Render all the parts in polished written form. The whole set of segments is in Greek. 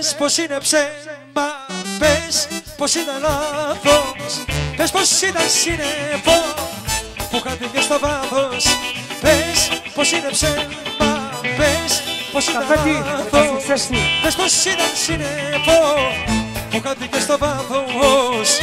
Πες πως είναι ψέμα, πες πως ήταν λάθος, πες πως ήταν σύννεφο που χάθηκε στο βάθος. Πες πως είναι ψέμα, πες πως ήταν λάθος, πες πως ήταν σύννεφο που χάθηκε στο βάθος.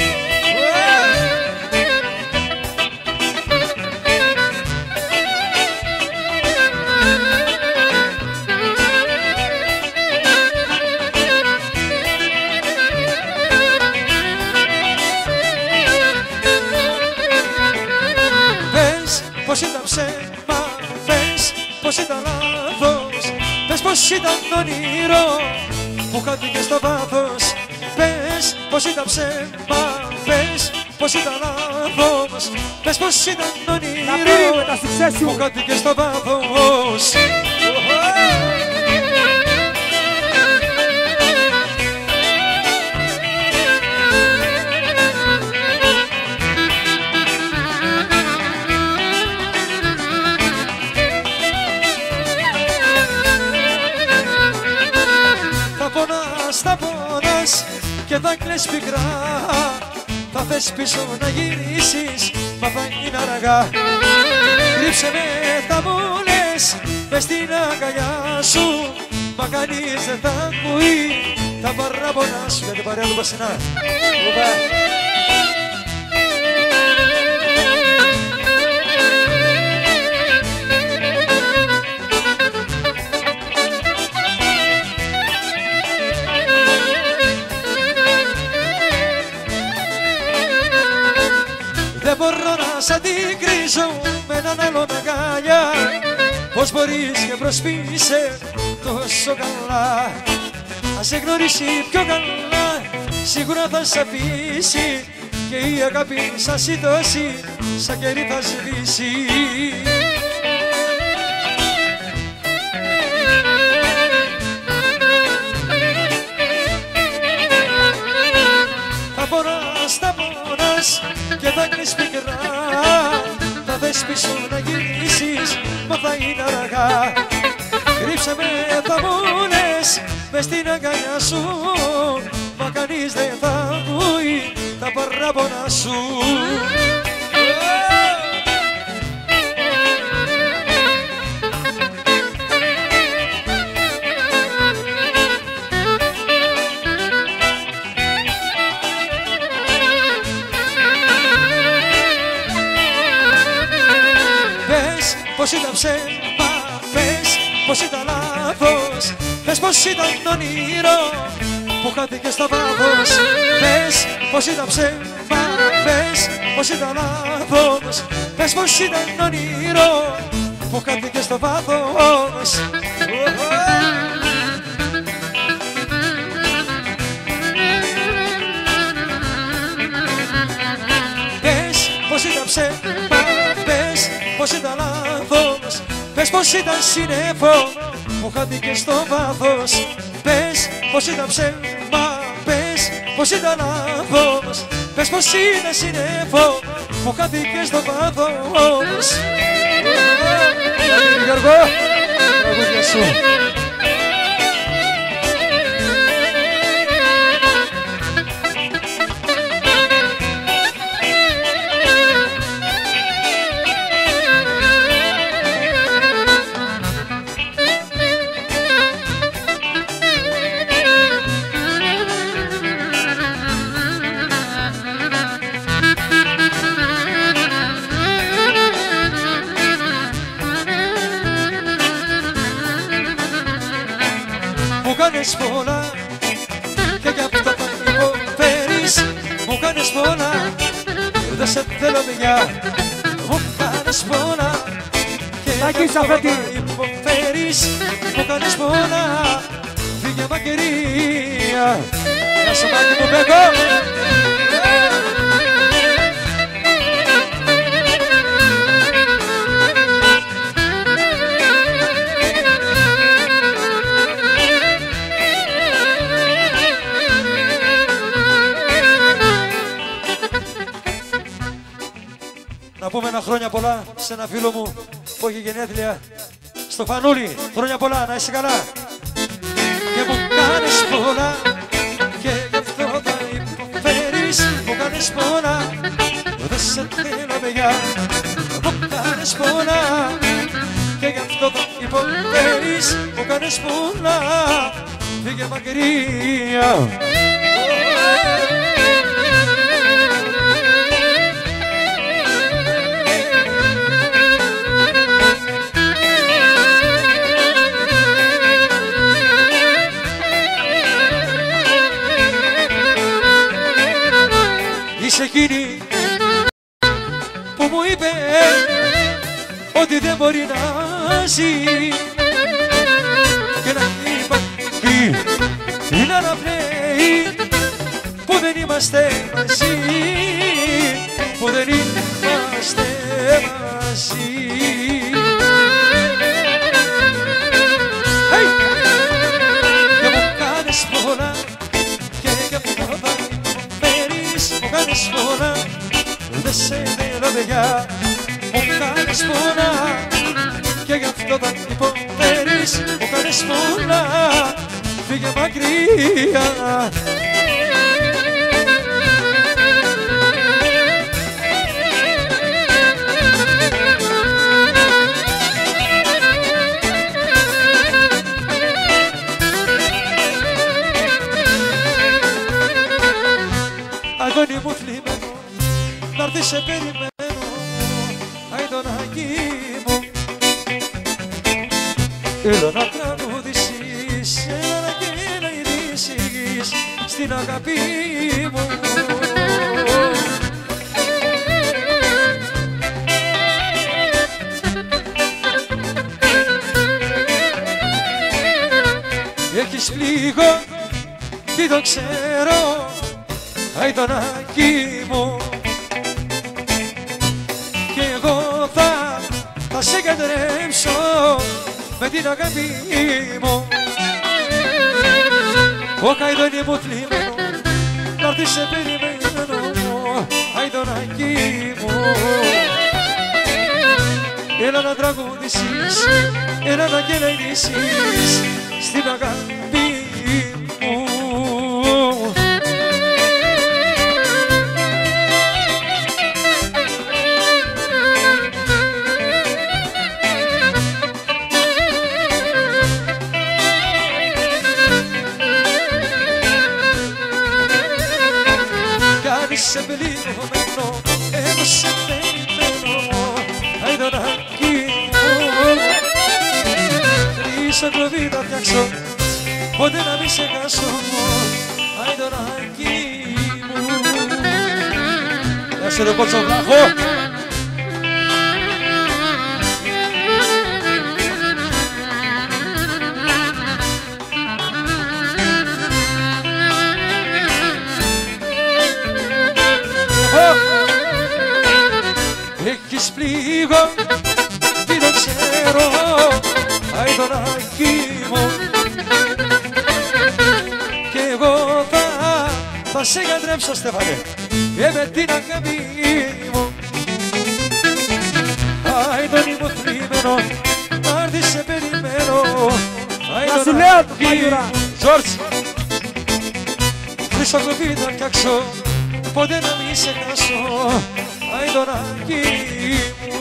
Πως ήταν ψέμα, πες πως ήταν λάθος, πες πως ήταν όνειρο που χάθηκε στο βάθος. Πες πως ήταν ψέμα, πες πως ήταν λάθος, πες πως ήταν όνειρο που χάθηκε στο βάθος. Θα πονάς και θα κλαις πικρά, θα θες πίσω να γυρίσεις, μα θα είναι αργά. Κρύψε με, θα μου λες, μες στην αγκαλιά σου, μα κανείς δεν θα ακούει τα παράπονα σου. Για την παρέα του Πασινά. Δεν μπορώ να σ' αντικρίζω με έναν άλλον αγκαλιά. Πώς μπορείς και προσποιείσαι τόσο καλά. Αν σε γνωρίσει πιο καλά, σίγουρα θα σ' αφήσει και η αγάπη σαν σύντοση, σαν κερί θα σβήσει. Θα πονάς, θα πονάς και θα κλαις πικρά, θα θες πίσω να γυρίσεις, μα θα είναι αργά. Κρύψε με, θα μου λες, μες στην αγκαλιά σου, μα κανείς δεν θα ακούει τα παράπονα σου. Πως ήταν ψέμα, πες πως ήταν λάθος, πες πως ήταν όνειρο που χάθηκε στο βάθος. Πες πως ήταν ψέμα, πες πως ήταν λάθος, πες πως ήταν όνειρο που χάθηκε στο βάθος. Πες πως ήταν ψέμα, πες πως ήταν λάθος, πες πως ήταν σύννεφο που χάθηκε στο βάθος. Πες πως ήταν ψέμα, πες πως ήταν λάθος, πες πως ήταν σύννεφο που χάθηκε στο βάθος. Γιάννη Γιώργο, τραγούδια σου. Μου κάνεις πολλά και γι' αυτό θα υποφέρεις. Μου κάνεις πολλά, δεν σε θέλω πια. Μου κάνεις πολλά και γι' αυτό θα υποφέρεις. Μου κάνεις πολλά, φύγε μακριά. Γεια σου Μάκη μου Μπέκο. Να πούμε ένα χρόνια πολλά σε ένα φίλο μου που έχει γενέθλια, στο Φανούλη. Χρόνια πολλά, να είσαι καλά. Και μου κάνεις πολλά και γι' αυτό θα υποφέρεις. Μου κάνεις πολλά, δεν σε θέλω παιδιά. Μου κάνεις πολλά και γι' αυτό θα υποφέρεις. Μου κάνεις πολλά, φύγε μακριά. Είσαι εκείνη που μου είπε ότι δεν μπορεί να ζει και να υπάρχει είναι αναπνέει που δεν είμαστε μαζί, που δεν είμαστε μαζί. Hey! Και μου κάνεις πολλά και γι' αυτό θα υποφέρεις. Μου κάνεις πολλά, δεν σε θέλω παιδιά. Μου κάνεις πολλά και γι' αυτό θα υποφέρεις. Μου κάνεις πολλά, φύγε μακριά. Αγώνι μου θλιμμένο, να'ρθεις σε περιμένω. Αηδονάκι μου, έλα να τραγουδήσεις, έλα να κελαϊδήσεις στην αγάπη μου. Έχεις πληγό, τι το ξέρω, αηδονάκι μου, κι εγώ θα σε κατρέψω με την αγάπη μου. Ο αηδονί μου θλιμμένο, να'ρθεις σε περιμένω, αηδονάκι μου. Έλα να τραγουδήσεις, έλα να κελαϊδήσεις στην αγάπη μου. Σε πληγωμένο, εγώ σε περιμένω, αηδονάκι μου. Τρεις αγκλωβί θα φτιάξω, ποτέ να μη σε χάσω, αηδονάκι μου. Γεια σου ρε Κοτσοβλάχο. Έχεις πληγό, τι το ξέρω, αηδονάκι μου, κι εγώ θα σε γιατρέψω Στέφανε με την αγάπη μου. Αηδονί μου θλιμμένο, να'ρθεις σε περιμένω, αηδονάκι μου. Ζόρτς, χρυσοκλοπή θα φτιάξω, ποτέ να μη σε χάσω, αηδονάκι μου.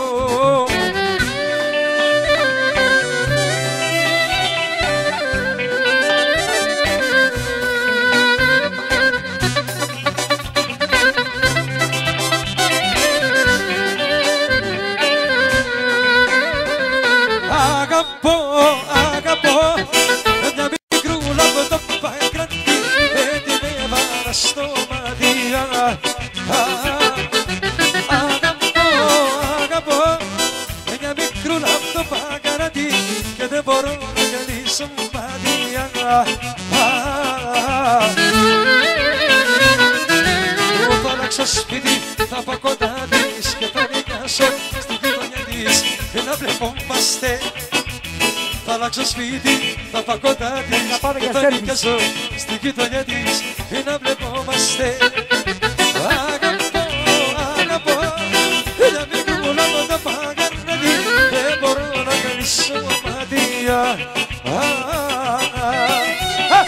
Αγαπώ, αγαπώ, μια μικρούλα από το παγραντή, την έβαλα στο μαντία. Μια μικρούλα από το παγραντή και δεν μπορώ να κερδίσω μαντία. Θα αλλάξω σπίτι, θα πάω κοντά της και θα νοικιάσω στην γειτονιά της και να βλεπόμαστε. Θα αλλάξω σπίτι, θα πάω κοντά της και θα νοικιάσω στην γειτονιά της και να βλεπόμαστε. Αγαπώ, αγαπώ, μια μικρούλα από το παγραντή, δεν μπορώ να κερδίσω μαντία.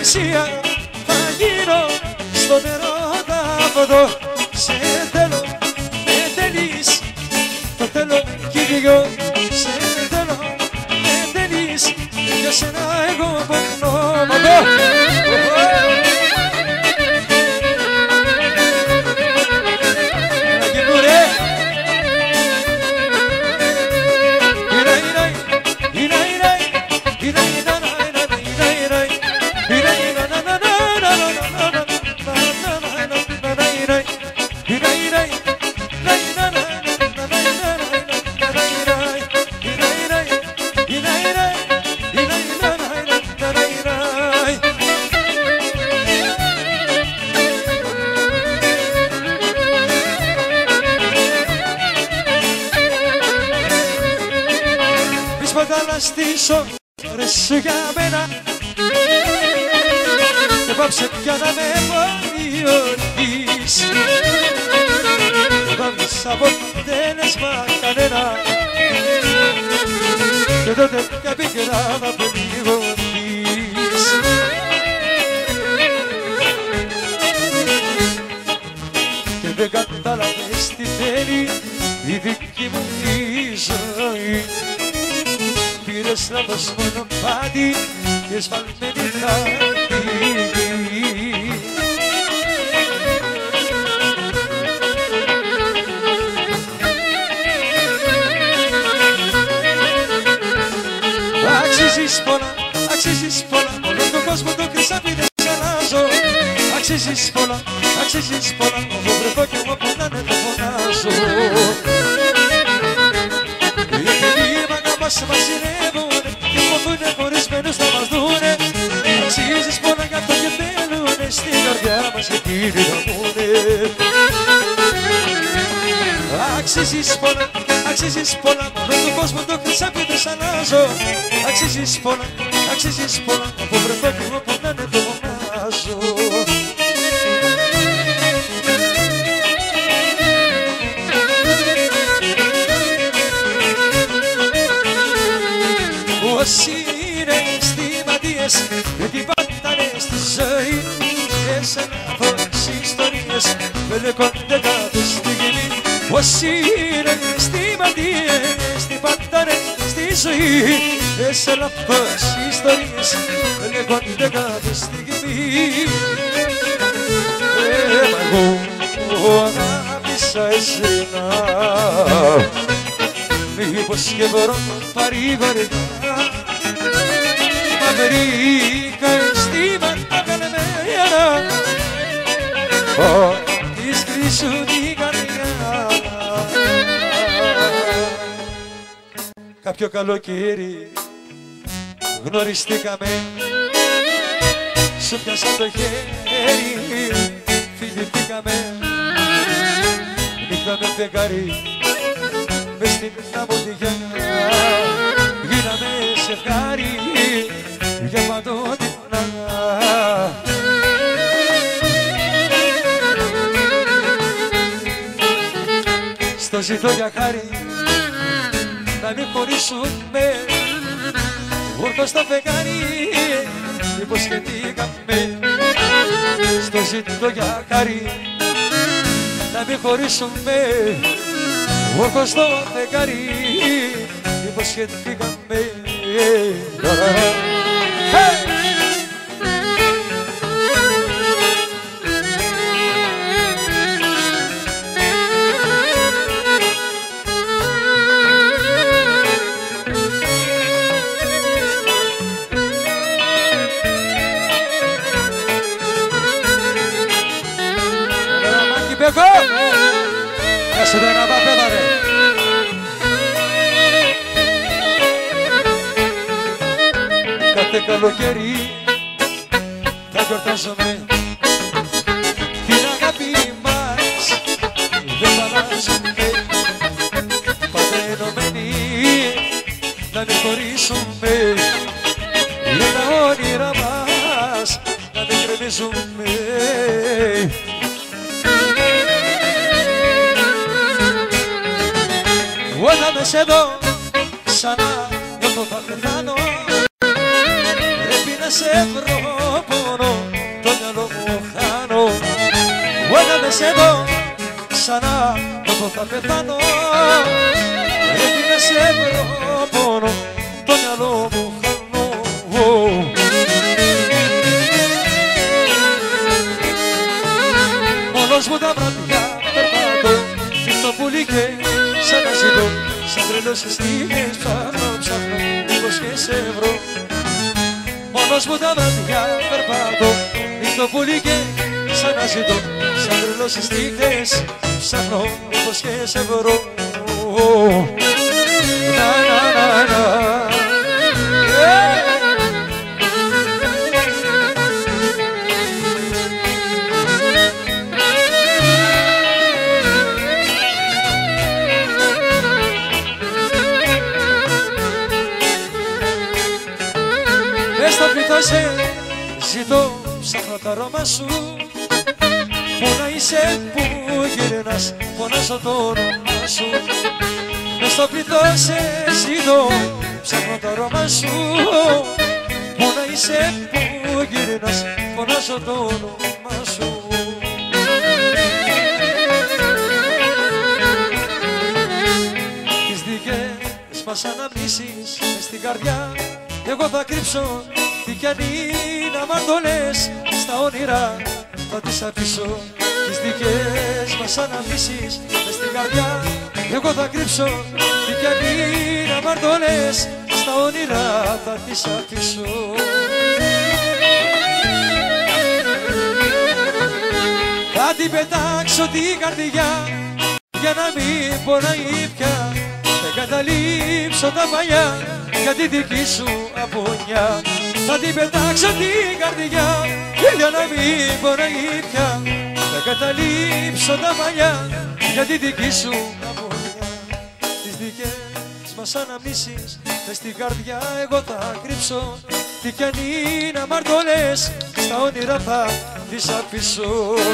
θυσία θα γίνω στο νερό θα βοδώ. Σε θέλω, με θέλεις, το θέλω κι οι δυο. Σε θέλω, με θέλεις, για σένα εγώ πονώ. Στις ώρες σου για μένα και πάψε πια να με μολυώνεις. Δεν μισά αποτέλεσμα κανένα και τότε πια πικρά να πληγωθείς. Και δεν κατάλαβες τι θέλει η δική μου η ζωή. Πήρες λάθος μονοπάτι και σφαλμένη χάρτη. Αξίζεις πολλά, αξίζεις πολλά, όλο τον κόσμο το χρυσάφι δεν σ' αλλάζω. Αξίζεις πολλά, αξίζεις πολλά, όπου βρεθώ κι εγώ πονάνε το φωνάζω. Μας βασιλεύουνε και ποθούνε χωρισμένους θα μας δούνε. Αξίζεις πολλά γι' αυτό και θέλουνε στην καρδιά μας και κυνηγαμούνε. Αξίζεις πολλά, όλο τον κόσμο το χρυσάφι δεν σ' αλλάζω. Αξίζεις πολλά, όπου βρεθώ κι εγώ πονάνε το φωνάζω. Όσοι είναι αισθηματίες γιατί πατάνε στη ζωή και σε λάθος ιστορίες μπλεκόνται κάθε στιγμή. Όσοι είναι αισθηματίες τι πατάνε στη ζωή και σε λάθος ιστορίες μπλεκόνται κάθε στιγμή. Μα εγώ αγάπησα εσένα, μήπως και βρω παρηγοριά. Μα βρήκα αισθήματα καλεμένα της κρίσου την καρδιά. Κάποιο καλοκαίρι γνωριστήκαμε, σου πιάσα το χέρι, φιληθήκαμε. Νύχτα με φεγγάρι μες στην αμμουδιά, γίναμε ζευγάρι για παντότινα. Στο ζητώ για χάρη να μην χωρίσουμε, όρθος στο φεγγάρι υποσχεθήκαμε. Στο ζητώ για χάρη να μην χωρίσουμε, όρθος στο φεγγάρι υποσχεθήκαμε. Μάκη Μπέκο, κάτσε εδώ ένα παπέδα ρε. Κάθε καλοκαίρι θα γιορτάζουμε την αγάπη μας, δεν θα αλλάζουμε. Πάντα ενωμένοι να μην χωρίσουμε, για τα όνειρα μας να μην κρεμίζουμε. Όταν με σε δω ξανά νιώθω θα πεθάνω, πρέπει να σε βρω πόνο. ξανά όταν θα πεθάνω. Πρέπει να σε βρω πόνο, το μυαλό μου χάνω. Μόνος μου τα βράδια περπατώ, το πουλί και σαν να ζητώ, σαν τρελός στις στιγμές ψάχνω, μήπως και σε βρω. Μόνος μου τα βράδια περπατώ, το πουλί και σαν να ζητώ, σαν τρελός στις στιγμές ψάχνω, μήπως και σε βρω. Να, να, να, να. Στα πληθώ σε ζητώ, ψάχνω το αρώμα σου. Πού να είσαι, πού γυρνάς, φωνάζω το όνομα σου. Μες στο πληθώ σε ζητώ, ψάχνω το αρώμα σου. Πού να είσαι, πού γυρνάς, φωνάζω το όνομα σου. Τις δικές μας αναμνήσεις μες στην καρδιά εγώ θα κρύψω, τι κι αν είναι αμαρτωλές, στα όνειρα θα τις αφήσω. Τις δικές μας αναμνήσεις μες στην καρδιά εγώ θα κρύψω, τι κι αν είναι αμαρτωλές, στα όνειρα θα τις αφήσω. Θα την πετάξω την καρδιά για να μην πονάει πια, θα καταλήψω τα παλιά για τη δική σου απονιά. Θα την πετάξω την καρδιά για να μην πονάει πια, θα καταλήψω τα παλιά για τη δική σου απονιά. Τις δικές μας αναμνήσεις μες στην καρδιά εγώ θα κρύψω, τι κι αν είναι αμαρτωλές, στα όνειρα θα τις αφήσω.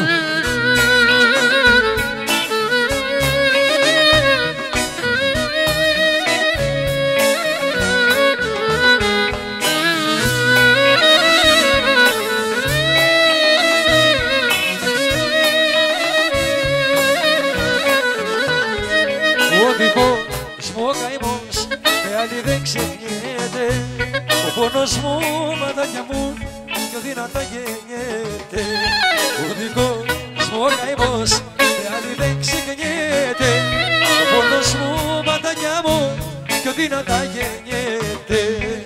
Ο δικός μου ο καημός με άλλη δεν ξεχνιέται, ο πόνος μου ματάκια μου πιο δυνατά γεννιέται. Ο δικός μου ο καημός με άλλη δεν ξεχνιέται, ο πόνος μου ματάκια μου πιο δυνατά γεννιέται.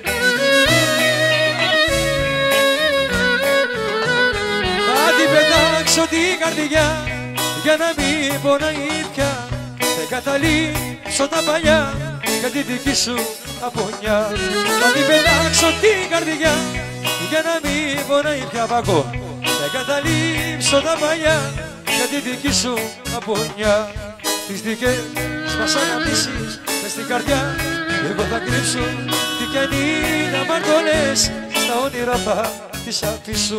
Θα την πετάξω την καρδιά για να μην πονάει πια, δεν καταλήψω τα παλιά για τη δική σου απονιά. Θα την πετάξω την καρδιά για να μην πονάει πια, παγώ. Δεν καταλήψω τα παλιά για τη δική σου απονιά. Τις δικές μας αναμνήσεις μες στην καρδιά εγώ θα κρύψω, τι κι αν είναι αμαρτωλές, στα όνειρα θα τις αφήσω.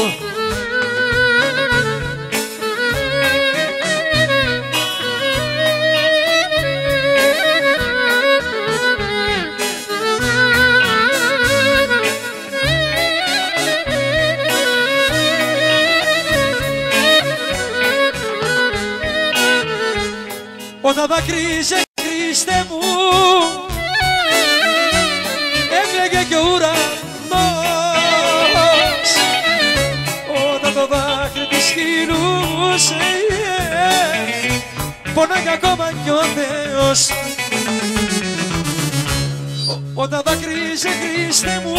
Όταν δακρύζε, Χριστέ μου, έκλαιγε και ο ουρανός. Όταν το δάκρυ της χειλούσε, πονάει ακόμα κι ο Θεός. Όταν δακρύζε, Χριστέ μου,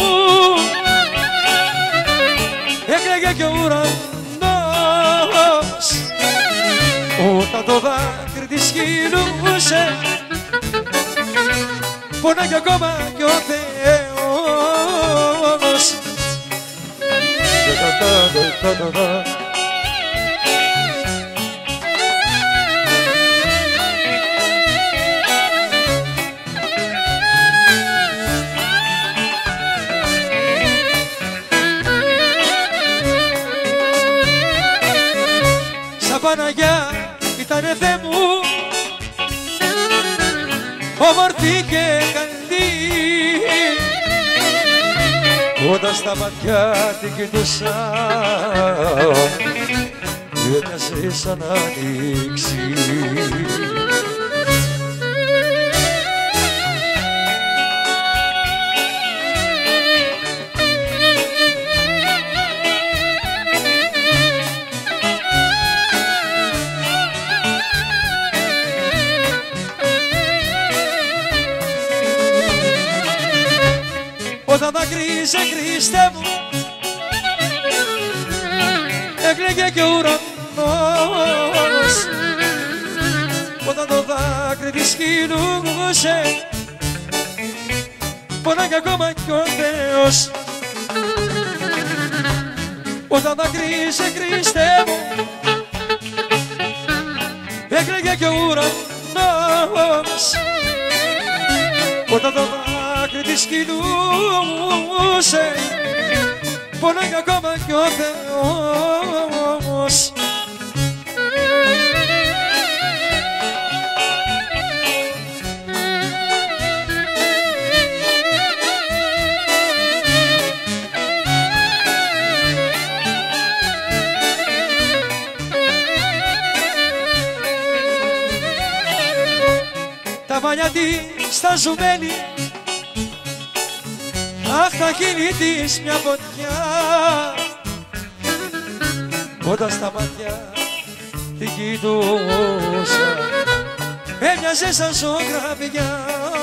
έκλαιγε και ο ουρανός. Όταν το δάκρυ της χειλούσε, πονάει ακόμα κι ο Θεός. Σαν Παναγιά ήτανε Θεέ μου, όμορφη και καλή. Όταν στα ματιά την κοιτούσα, έμοιαζε σαν άνοιξη. Όταν δάκρυζε, Χριστέ μου, έκλαιγε και ο ουρανός. Όταν το δάκρυ της κυλούσε, πονάει ακόμα κι ο Θεός. Όταν δάκρυζε, Χριστέ μου, έκλαιγε και ο ουρανός. Όταν το δάκρυ της κυλούσε, πονάει ακόμα κι ο Θεός. Τα μαλλιά της τα ζουμένη, αχ τα χείλη της μια φωτιά. Όταν στα μάτια την κοιτούσα, έμοιαζε σαν ζωγραφιά.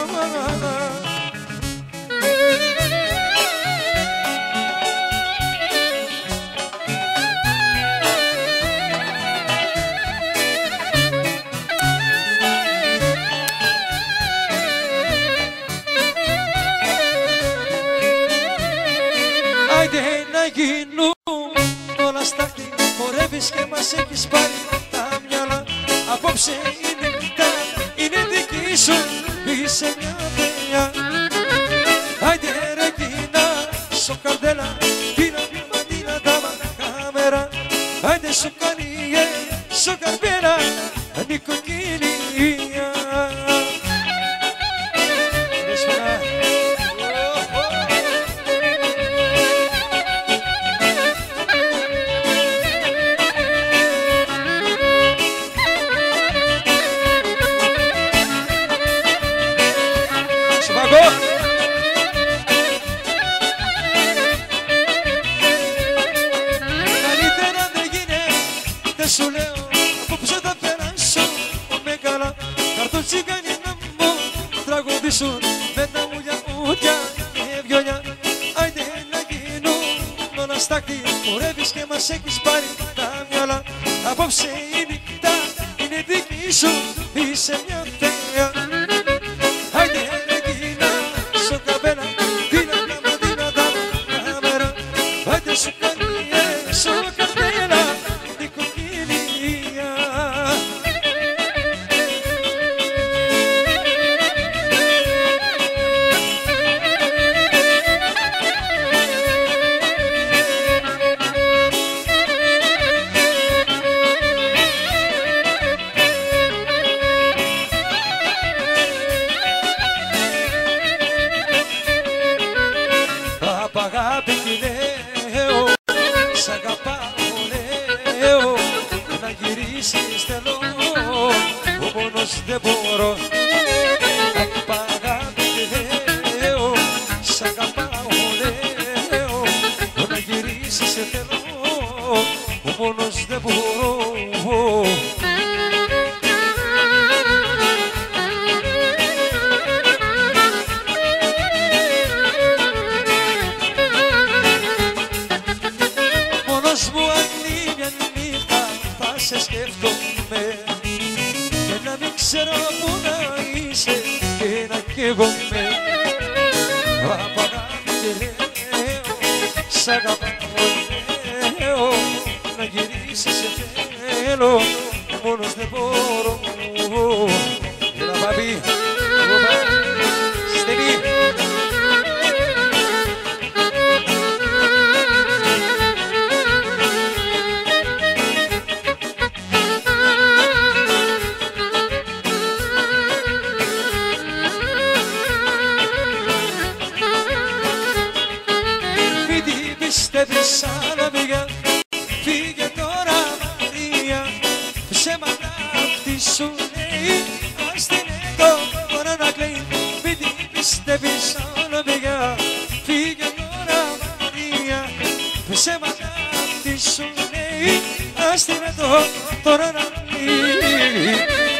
Άιντε να γίνουν όλα στάχτη, χορεύεις και μας έχεις πάρει τα μυαλά. Απόψε η νύχτα είναι δική σου, είσαι μια παιδιά. Άιντε ρε κίνα, σου καρδέλα, τίνα μαντίνα τα κάμερα. Άιντε σου κανιέ, σου καρδέλα, νοικοκυρία. Καλύτερα δεν γίνεται, σου λέω, απόψε θα περάσω με καλά. Καρτοτσίκανοι να μου τραγουδήσουν με τα μουλιά, ούτια και βιολιά. Άιντε να γίνουν όλα στάχτη, χορεύεις και μας έχεις πάρει τα μυαλά. Απόψε η νύχτα είναι δική σου, είσαι μια θέα. Άιντε ρε κίνα, σου καπέλα, τίνα μαντίνα τα κάμερα. Άιντε σου κανιέ, σου καπέλα, νοικοκυρία. Αγάπη τι λέω, σ' αγαπάω λέω, να γυρίσεις θέλω, ο πόνος δεν μπορώ. Αγάπη τι λέω, σ' αγαπάω λέω, να γυρίσεις θέλω, ο πόνος δεν μπορώ. Μου ανοίγει μια νύχτα θα σε σκέφτομαι και να μην ξέρω που να είσαι και να καίγομαι. Απ' αγάπη και λέω, σ' αγαπάω λέω, να γυρίσεις σε θέλω, μόνος δεν μπορώ. Έλα μπαμπή, στενή. Πιστεύεις σαν να πήγα, φύγε τώρα Μαρία. τι σου λέει, άστι με το τώρα να λύγει.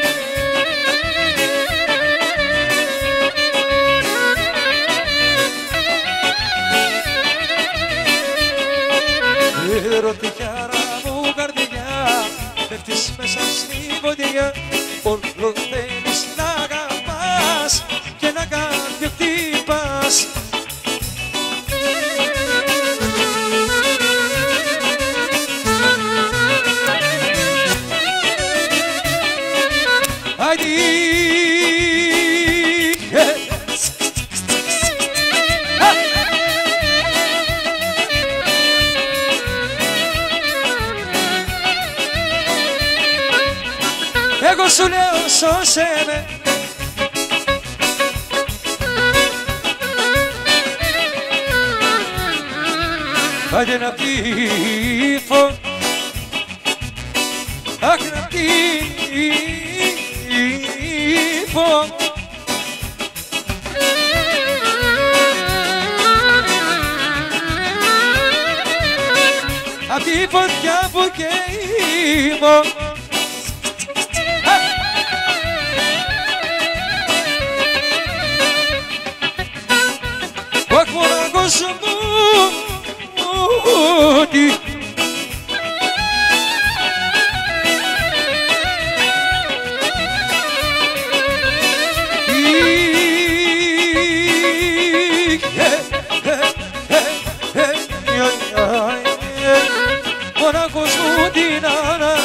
Ερωτικιάρα μου καρδιά, πέφτεις μέσα στη βοδιά, όλο θέλεις να αγαπάς και να καρδιοχτύπας. Εγώ σου λέω σώσε με. Άντε να πήφω, αχ να πήφω. Απ' τη φωτιά που καίμω. Ο μοναχός μου ότι μοναχός μου την άνα.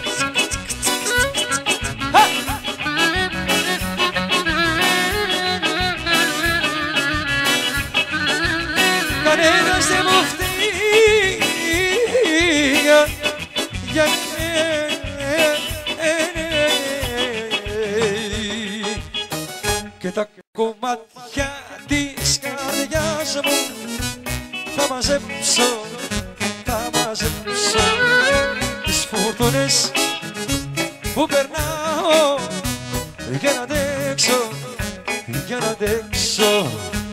Κανένας δεν μου φταίει για και τα κομμάτια της καρδιάς μου θα μαζέψω, θα μαζέψω τις φουρτούνες που περνάω για να αντέξω, για να αντέξω.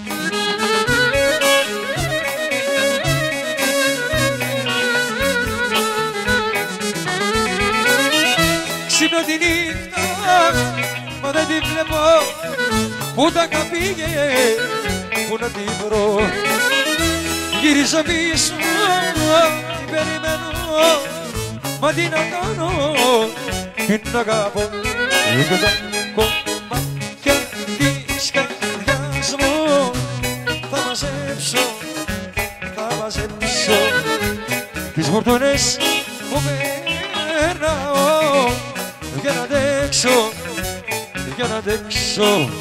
Ξύπνω τη νύχτα, μα δεν τη βλέπω, που τα καπήγε, που να τη βρω. Γυρίζω πίσω, την περιμένω, μα τι να κάνω, την αγαπώ. Και τα κομμάτια της καρδιάς μου θα μαζέψω, θα μαζέψω τις φορτούνες που περνάω για να αντέξω, για να αντέξω.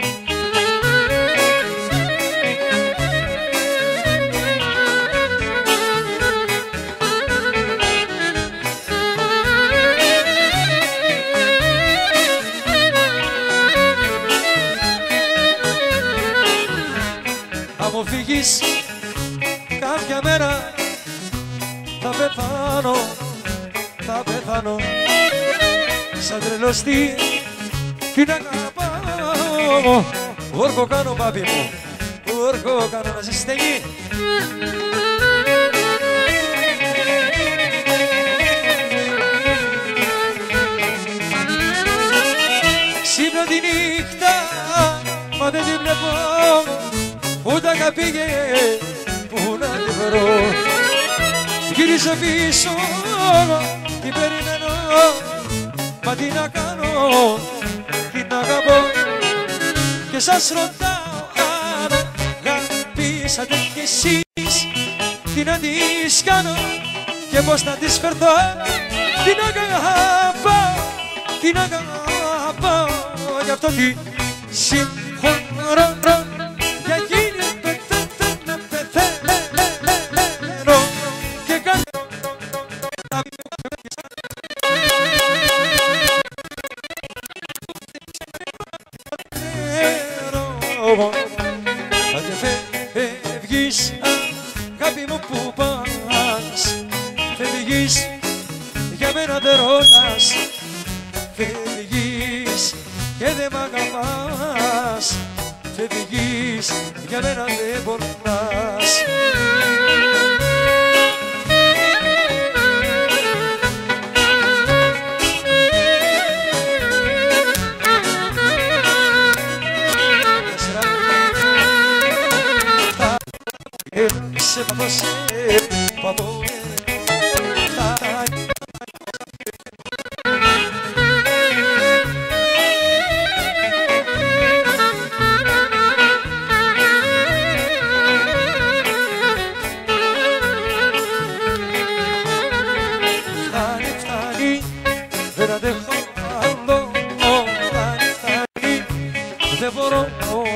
Αν μου φύγεις κάποια μέρα θα πεθάνω, θα πεθάνω. Σαν τρελός την αγαπάω. Όρκο κάνω πάπη μου, όρκο κάνω να ζεσταίνει. Ξύπνω τη νύχτα, μα δεν την βλέπω, που τα καπήγε, που να την βρω. Γυρίζω πίσω, την περιμένω, μα τι να κάνω, την αγαπώ. Και σας ρωτάω αν αγαπήσατε κι εσείς, τι να της κάνω και πώς να της φερθώ. Την αγαπώ, την αγαπώ, γι' αυτό τη συγχωρώ. Για εκείνη πεθαίνω και κάνω αν φεύγεις, αγάπη μου, που πας, φεύγεις, για μένα δεν ρωτάς, φεύγεις και δεν μ' αγαπάς, φεύγεις, για μένα δεν πονάς. παπώ φτάνει, δεν αντέχω άλλο, φτάνει, δεν μπορώ.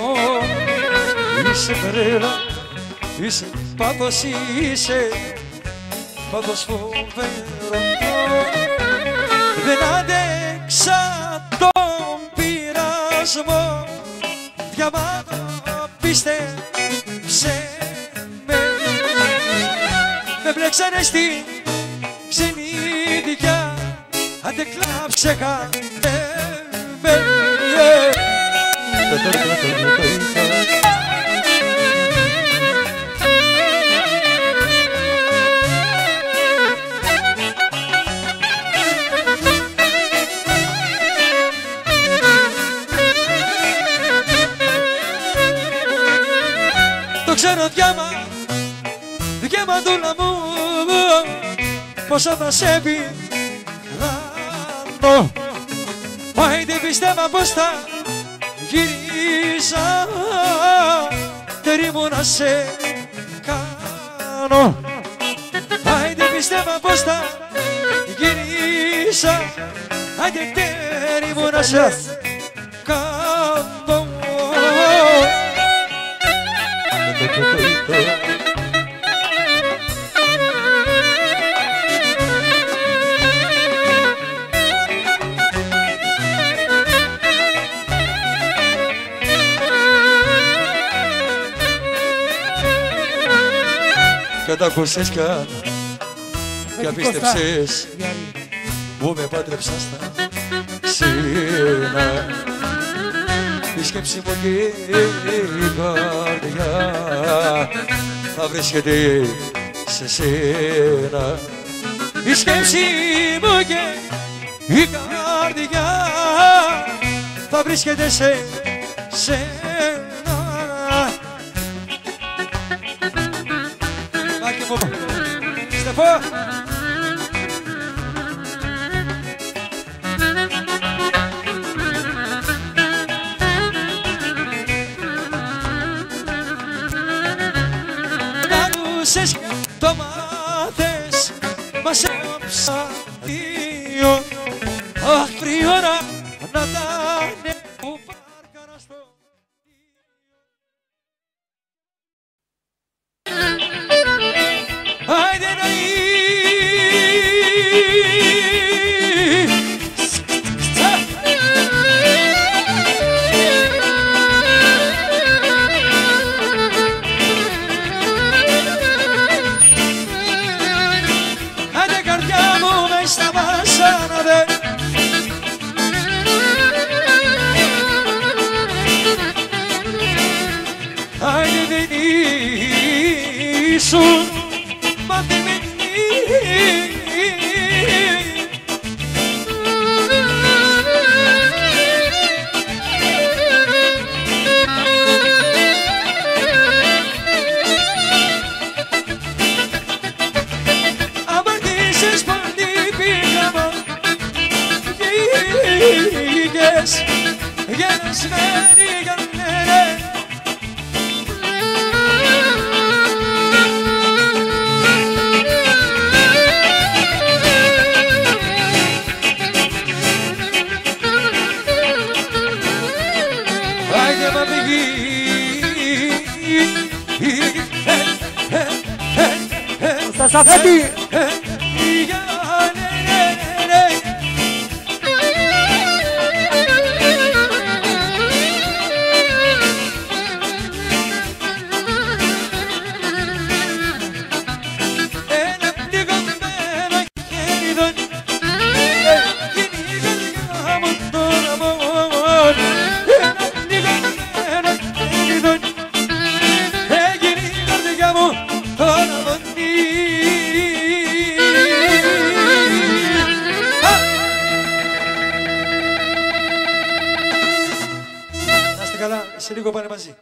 Είσαι τρέλα, είσαι πάντως, είσαι πάντως φοβερό. Δεν αντέξα τον πειρασμό, διαβάζω, πίστεψε με. Με μπλέξανε στην ξενίδια, άντε κλάψε χαμέ. Το ξέρω διαμαντούλα μου, πόσο θα σε πειράνω. Μα δεν πίστευα πως θα γυρίζα, τέρι μου να σε κάνω. Μα δεν πίστευα πως θα γυρίζα, άντε τέρι μου να σε κάνω. Κατάκουσες κι απίστεψες που με πάντρεψα στα σένα. Η σκέψη μου και η καρδιά θα βρίσκεται σε σένα. Η σκέψη μου και η καρδιά θα βρίσκεται σε σένα. Μάκη μου, Στεφώ. Τάρουσες και το μάθες, μας έψα δύο. Αχ, πριόρα να τάνε που πάρκαρα στο άιντε να άντε καρδιά μου μες στα βασάνα δε. Άιντε δεν ήσουν μαθημένη. Αμαρτήσεις πολύ πήγαμε, βγήκες γενεσμένη για μένα. Άιντε μα πηγή. Στα σαφέτη! Σε λίγο πάνε μαζί.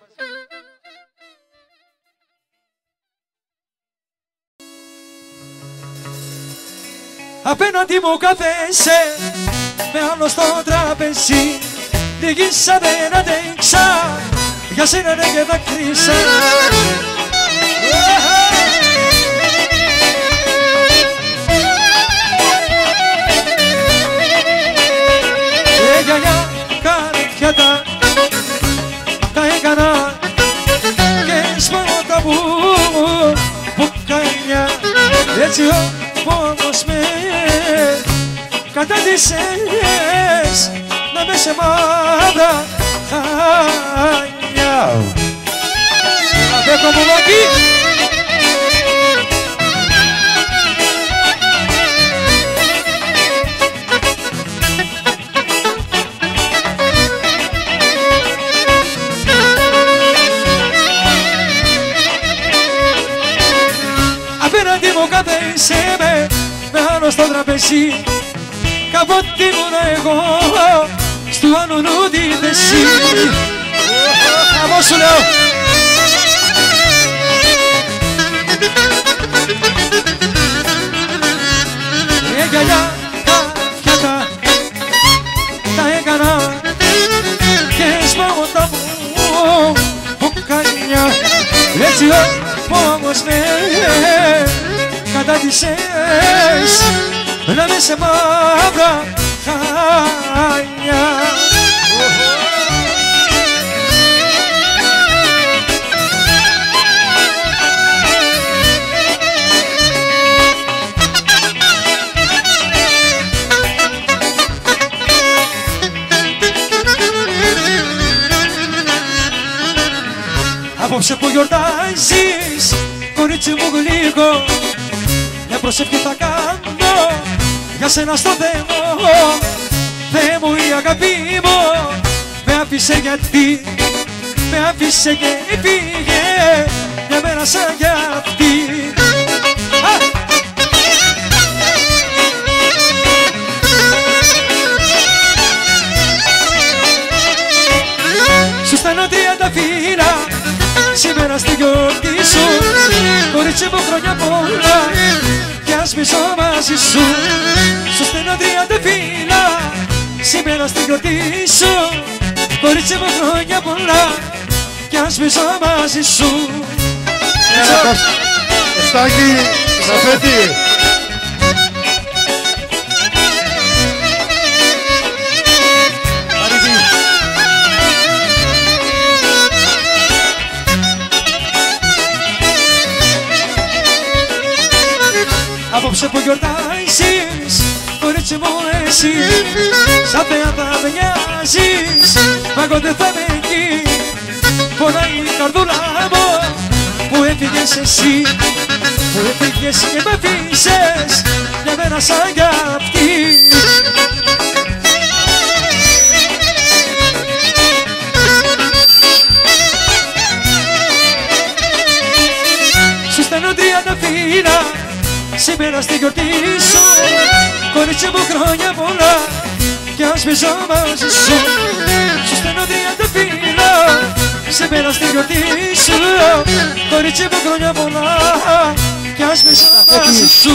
απέναντι μου κάθεσαι με άλλο στο τραπέζι. Λυγίσα δεν αντέξα, για σένα ναι και δάκρυσα. Και γιαγιά καρδιά τα έκανα και σπρώτα μου μπουκαλιά. Έτσι όμως με κατάντησες να με σε μαύρα χανιά. Αδέκο μου Μάκη. Απέναντι μου κάθεσαι με άλλο στο τραπέζι. Κάποτε ήμουνα εγώ στου άλλου τη θέση. Χαμό σου λέω. Γυαλιά καρδιά τα έκανα και σπρώτα μου μπουκαλιά. Έτσι όμως με κατάντησες να με σε μαύρα χανιά. Απόψε που γιορτάζεις, κορίτσι μου γλυκό, μια προσευχή θα κάνω για σένα στο Θεό. Θεέ μου η αγάπη μου με άφησε γιατί με άφησε και πήγε μια μέρα σαν κι αυτή. Σου στέλνω 30 φύλλα σήμερα στη γιορτή σου. Κορίτσι μου χρόνια πολλά κι ας μισώ μαζί σου. Σου στέλνω 30 φύλλα σήμερα στη γιορτή σου. Κορίτσι μου χρόνια πολλά κι ας μισώ μαζί σου. Στάκη, Σαφέτη. Απόψε που γιορτάζεις, κορίτσι μου εσύ, σαν θεά θα με νοιάζεις, μα εγώ δεν θα είμαι εκεί. Πονάει η καρδούλα μου που έφυγες εσύ, που έφυγες και με αφήσες για μένα σαν κι αυτή. Σου στέλνω 30 φύλλα σήμερα στη γιορτή σου. Κορίτσι μου χρόνια πολλά κι ας μισώ μαζί σου. Σου στέλνω 30 φύλλα σήμερα στη γιορτή σου. Κορίτσι μου χρόνια πολλά κι ας μισώ μαζί σου.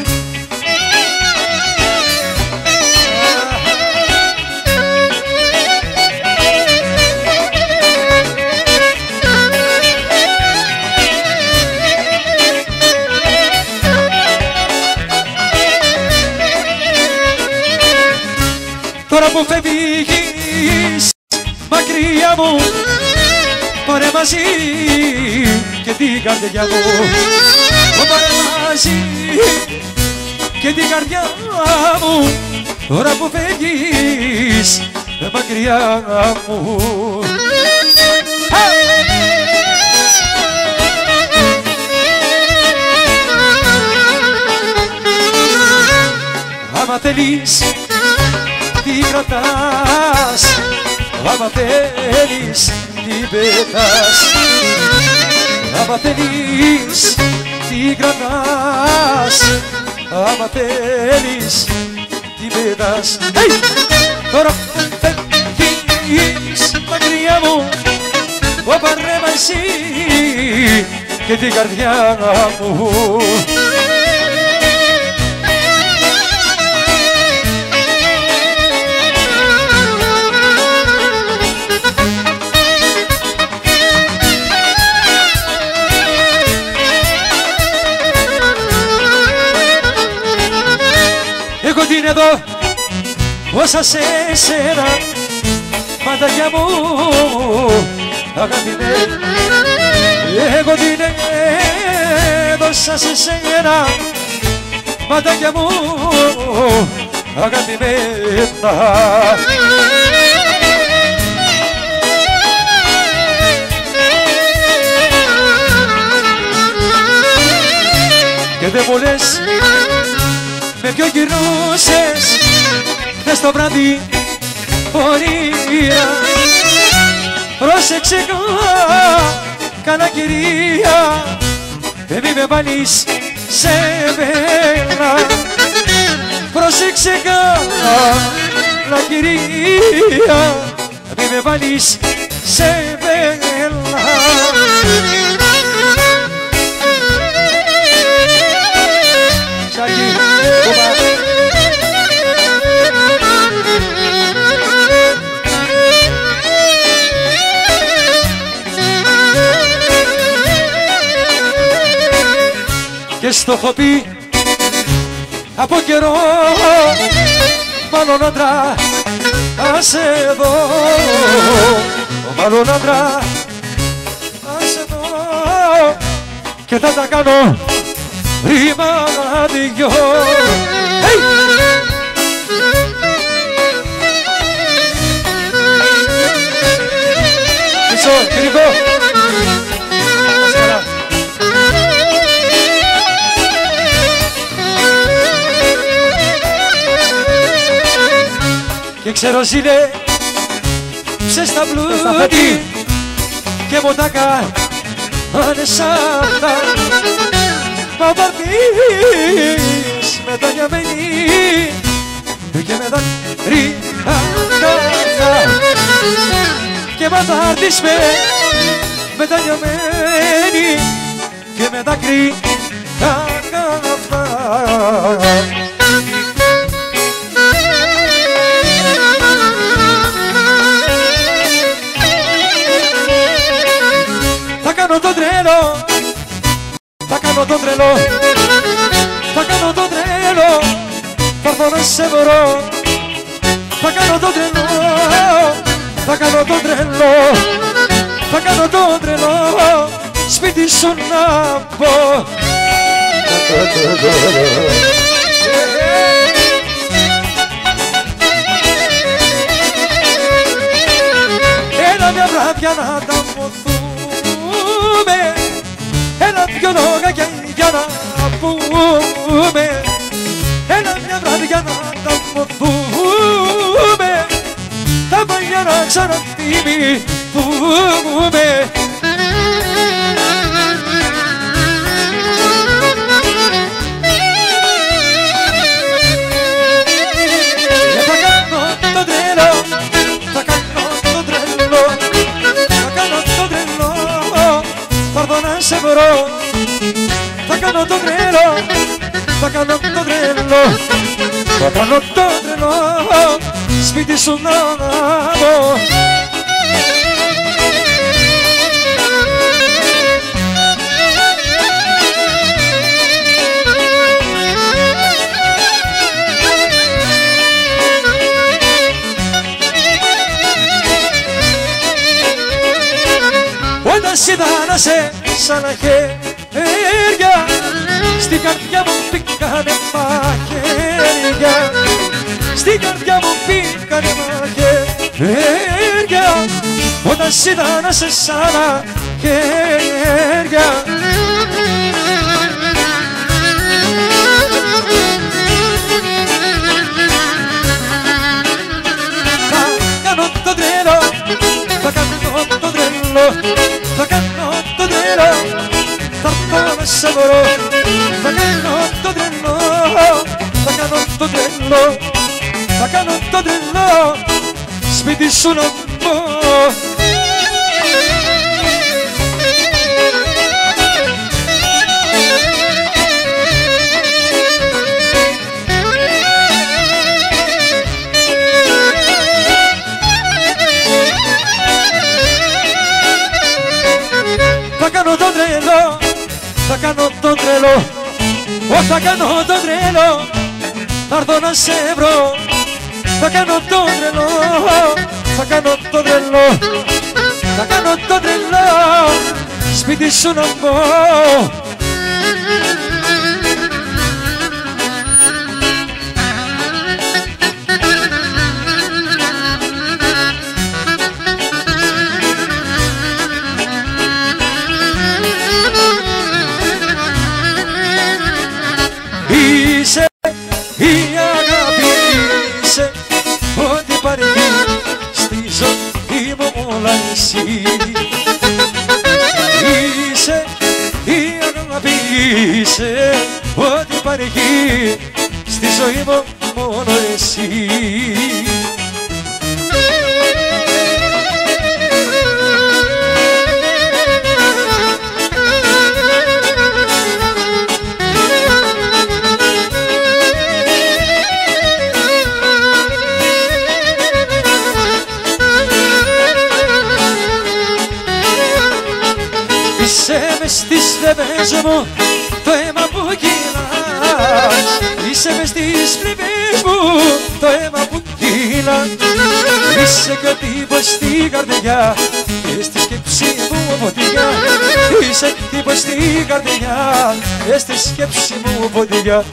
Τώρα που φεύγεις μακριά μου, πάρε μαζί και την καρδιά μου. Πάρε μαζί και την καρδιά μου. Τώρα που φεύγεις μακριά μου. Άμα θέλεις τι κρατάς, άμα θέλεις τι πετάς. Άμα θέλεις τι κρατάς, άμα θέλεις τι πετάς. Τώρα φεύγεις μακριά μου, πάρε μαζί και την καρδιά μου. είναι εδώ όσα σε σένα μανταγιά μου αγαπημένη. Εγώ την έδωσα σε σένα μανταγιά μου αγαπημένα. Και δεν μου λες με ποιο γυρνούσες χθες το βράδυ όνειρα. Πρόσεξε καλά κυρία, μη με βάλεις σε βέλα. Πρόσεξε καλά κυρία, μη με βάλεις σε βέλα. Και στο έχω πει από καιρό, μάλλον άντρα ας εδώ, μάλλον άντρα ας εδώ, και θα τα κάνω ρήμα δυο. Μισό, κυρικό. Και ξέρω ζήλε ψες τα πλούτη και μοτάκα ανεσάτα. Μα πάρθεις μετανιωμένη και με δάκρυ και μα πάρθεις μετανιωμένη και με δάκρυ θα κάνω τον τρελό, θα κάνω τον τρελό, θα κάνω τον τρελό, θα έρθω να σε βρω. Θα κάνω τον τρελό, θα κάνω τον τρελό, θα κάνω τον τρελό, σπίτι σου να πω. Έλα μια βράδια να τα μοθούμε, έλα δυο λόγια για να πούμε. Έλα μια βράδια να τα μοθούμε, τα παλιά να ξαναθυμηθούμε. Θα κάνω τον τρελό, θα κάνω τον τρελό, θα κάνω τον τρελό, θα έρθω να σε βρω. Θα κάνω τον τρελό, θα κάνω τον τρελό, θα κάνω τον τρελό, σπίτι σου να μπω. Όταν είδα να σε σαν χέρια, στην καρδιά μου πήκανε μαχαίρια, στην καρδιά μου πήκανε μαχαίρια. Όταν είδα να σε σαν χέρια, θα κάνω τον τρελό, θα κάνω τον τρελό, θα κάνω τον τρελό, θα έρθω να σε βρω. Θα κάνω τον τρελό, θα κάνω τον τρελό, θα κάνω τον τρελό, σπίτι σου να μπω. Θα κάνω τον τρελό, θα κάνω τον τρελό, θα κάνω τον τρελό, θα έρθω να σε βρω. Θα κάνω το τρελό, θα κάνω το τρελό, θα κάνω το τρελό, σπίτι σου να μπω. Είσαι η αγάπη, είσαι ό,τι παρηγεί στη ζωή μου όλα εσύ. Είσαι η αγάπη, είσαι ό,τι παρηγεί στη ζωή μου μόνο εσύ. Είσαι μες στις λεβές μου το αίμα που κυλά. Είσαι μες στις πληγές μου το αίμα που κυλά. Είσαι κι ό,τι πως στην καρδιά και στη σκέψη μου φωτιά. Είσαι τι πως στην καρδιά και στη σκέψη μου φωτιά.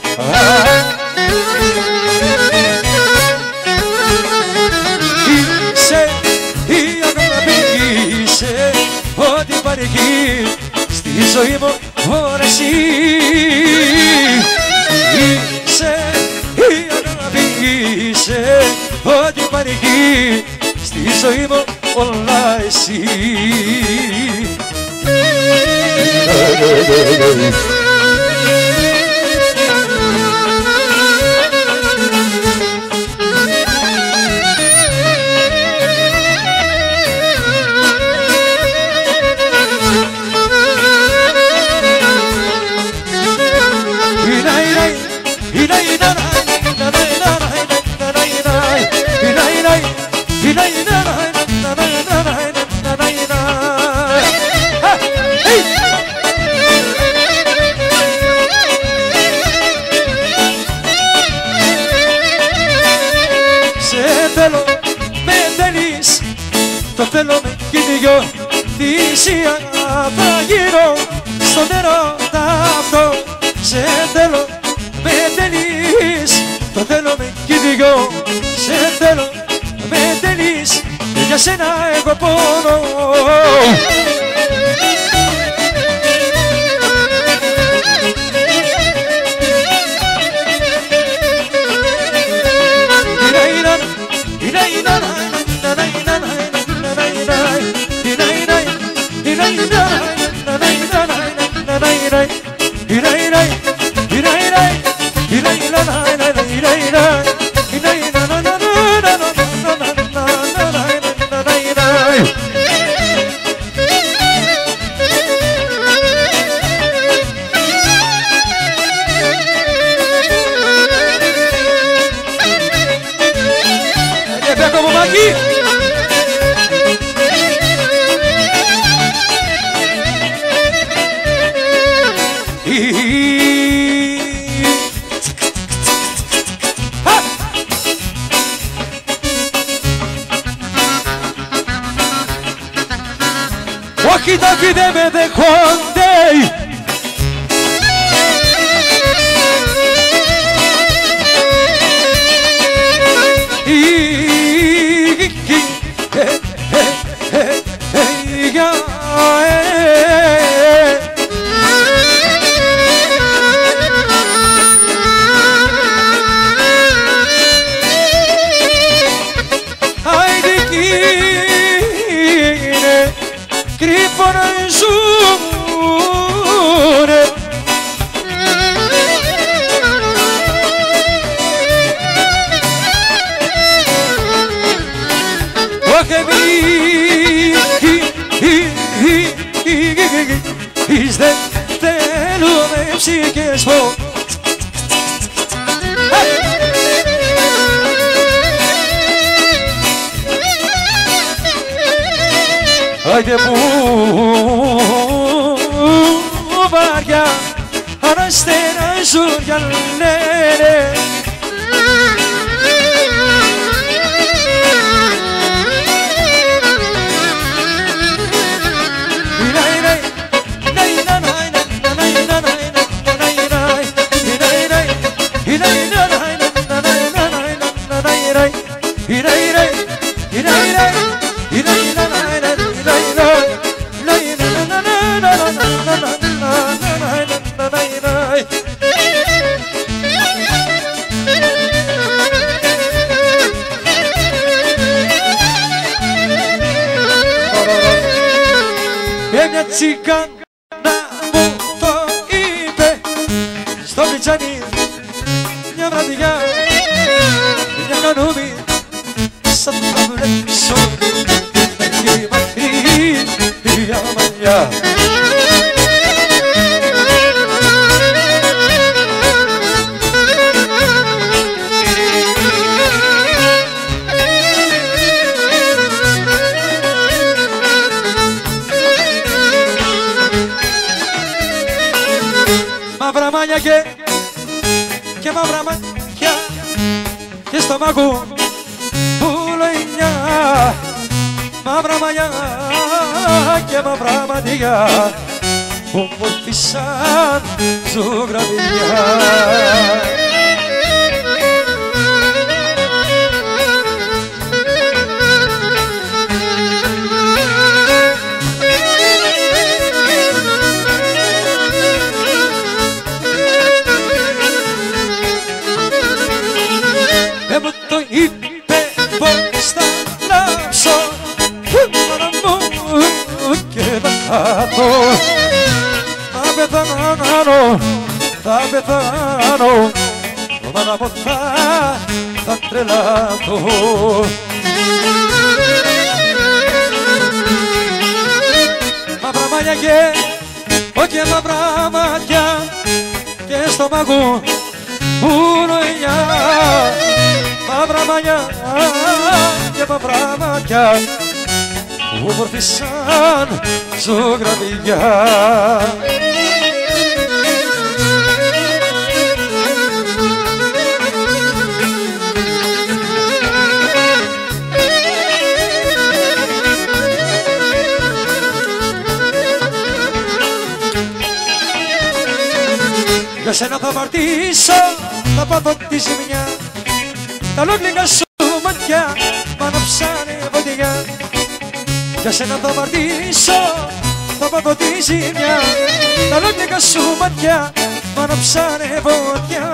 Είσαι η αγάπη, είσαι ό,τι παρηγεί στη ζωή μου μόνο εσύ. Είσαι η αγάπη, είσαι ό,τι παρηγεί στη ζωή μου όλα εσύ. Το θέλω με κυνηγιό, θυσία θα γίνω στον έρωτα αυτό. Σε θέλω με τελείς, το θέλω με κυνηγιό. Σε θέλω με τελείς και για σένα εγώ πόνο. Όχι τα δεν με δεχόνται. Δεν θέλουμε ψυχές μου. Άιντε που βαριά αναστεράζουν για λένε. τσιγκάνα μου το είπε στο πλιτσάνι μια βραδιά, μια κανούμη σαν να βλέψω εκεί μακριά μαλλιά. Μαύρα μάνια και μαύρα μάτια και στο μάγου πουλοϊνιά. Μαύρα μάνια και μαύρα μάτια που μορφήσαν ζωγραφιά. Μου το είπε πως θα λάψω μάνα μου και θα χάθω. Θα πεθάνω, θα πεθάνω, μάνα μου θα τρελαθώ. Μαύρα μάτια και μαύρα μάτια και στο μάγου πουλοϊνιά. Μαύρα μαλλιά και μαύρα μάτια που μορφήσαν ζωγραφιά. Για σένα θα βαρτίσω, θα πάθω τη ζημιά. Τα λόγλικα σου μάτια μ' ανάψανε φωτιά. Για σένα θα βαρτίσω, θα πάθω τη ζημιά. Τα λόγλικα σου μάτια μ' ανάψανε φωτιά.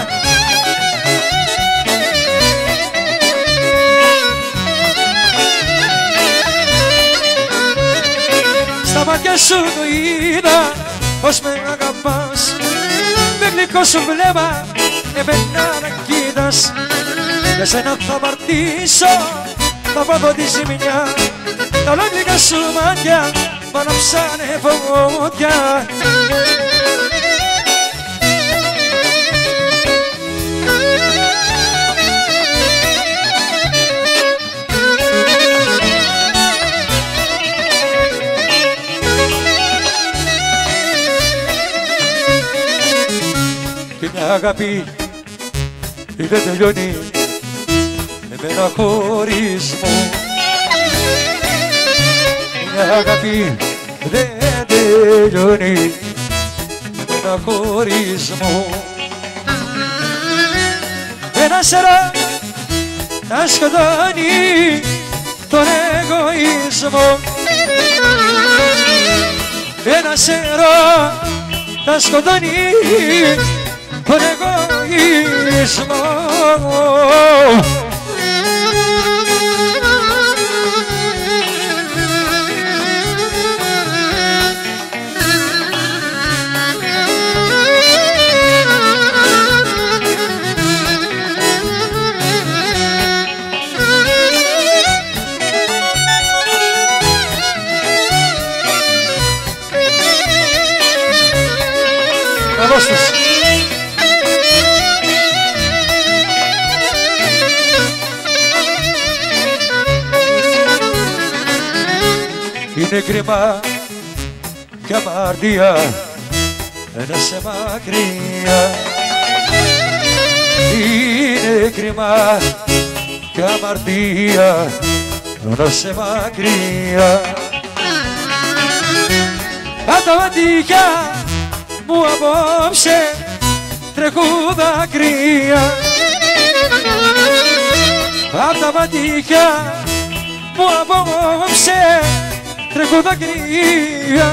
Στα μάτια σου το είδα πως με αγαπάς. Με γλυκό σου βλέμμα εμένα να κοίτας. Για σένα θα βαρτίσω, θα πάθω τη ζημιά. Τα λόγλικα σου μάτια μ' ανάψανε φωτιά. Και μια αγάπη δεν τελειώνει με ένα χωρισμό. Μια αγάπη δεν τελειώνει με ένα χωρισμό. Ένα σερά να σκοτώνει τον εγωισμό. Ένα σερά να σκοτώνει τον εγωισμό. Καλώς τους. Είναι κρίμα και αμαρτία να σε μακριά. Είναι κρίμα και αμαρτία να σε μακριά. Απ' τα μάτια μου απόψε τρέχουν δάκρυα. Απ' τα μάτια μου απόψε τρέχουν δάκρυα.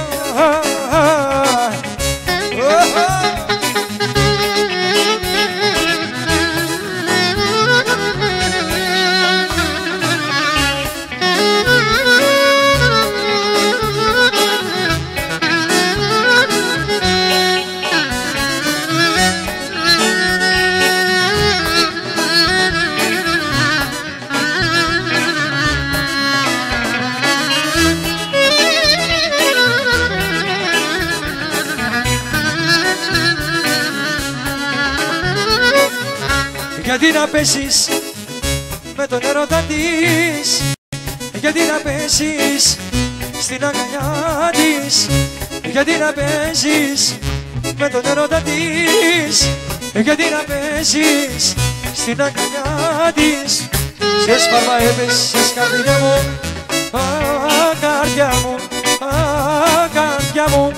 γιατί να πέσεις με τον έρωτα της, γιατί να πέσεις στην αγκαλιά της, γιατί να παίζεις με τον έρωτα της, γιατί να παίζεις στην αγκαλιά της. Σε σπαρμά έπεσες καρδιά μου, καρδιά μου, καρδιά μου,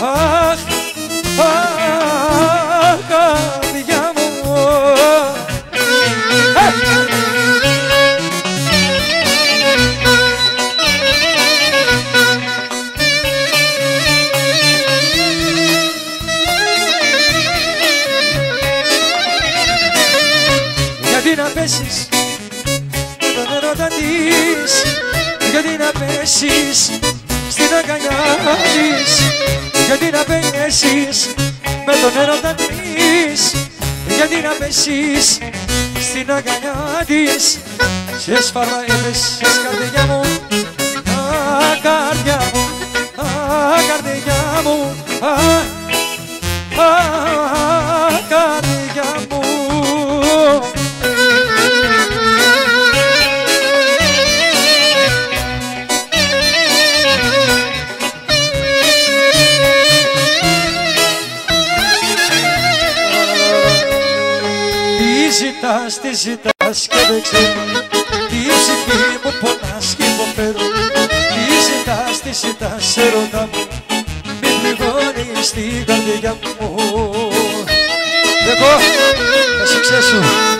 καρδιά μου. Γιατί να πέσεις με τον έρωτα της, γιατί να πέσεις στην αγκαλιά της, γιατί να πέσεις με τον έρωτα της, γιατί να πέσεις στην αγκαλιά της. Σε σφάρμα έπεσες καρδιά μου, καρδιά μου, καρδιά μου, καρδιά μου. Τι ζητάς και δεν ξέρω, τη ψυχή μου πονάς και υποφέρω. Τι ζητάς, έρωτα μου, μη πληγώνεις την καρδιά μου. Εγώ, εσύ ξέσου.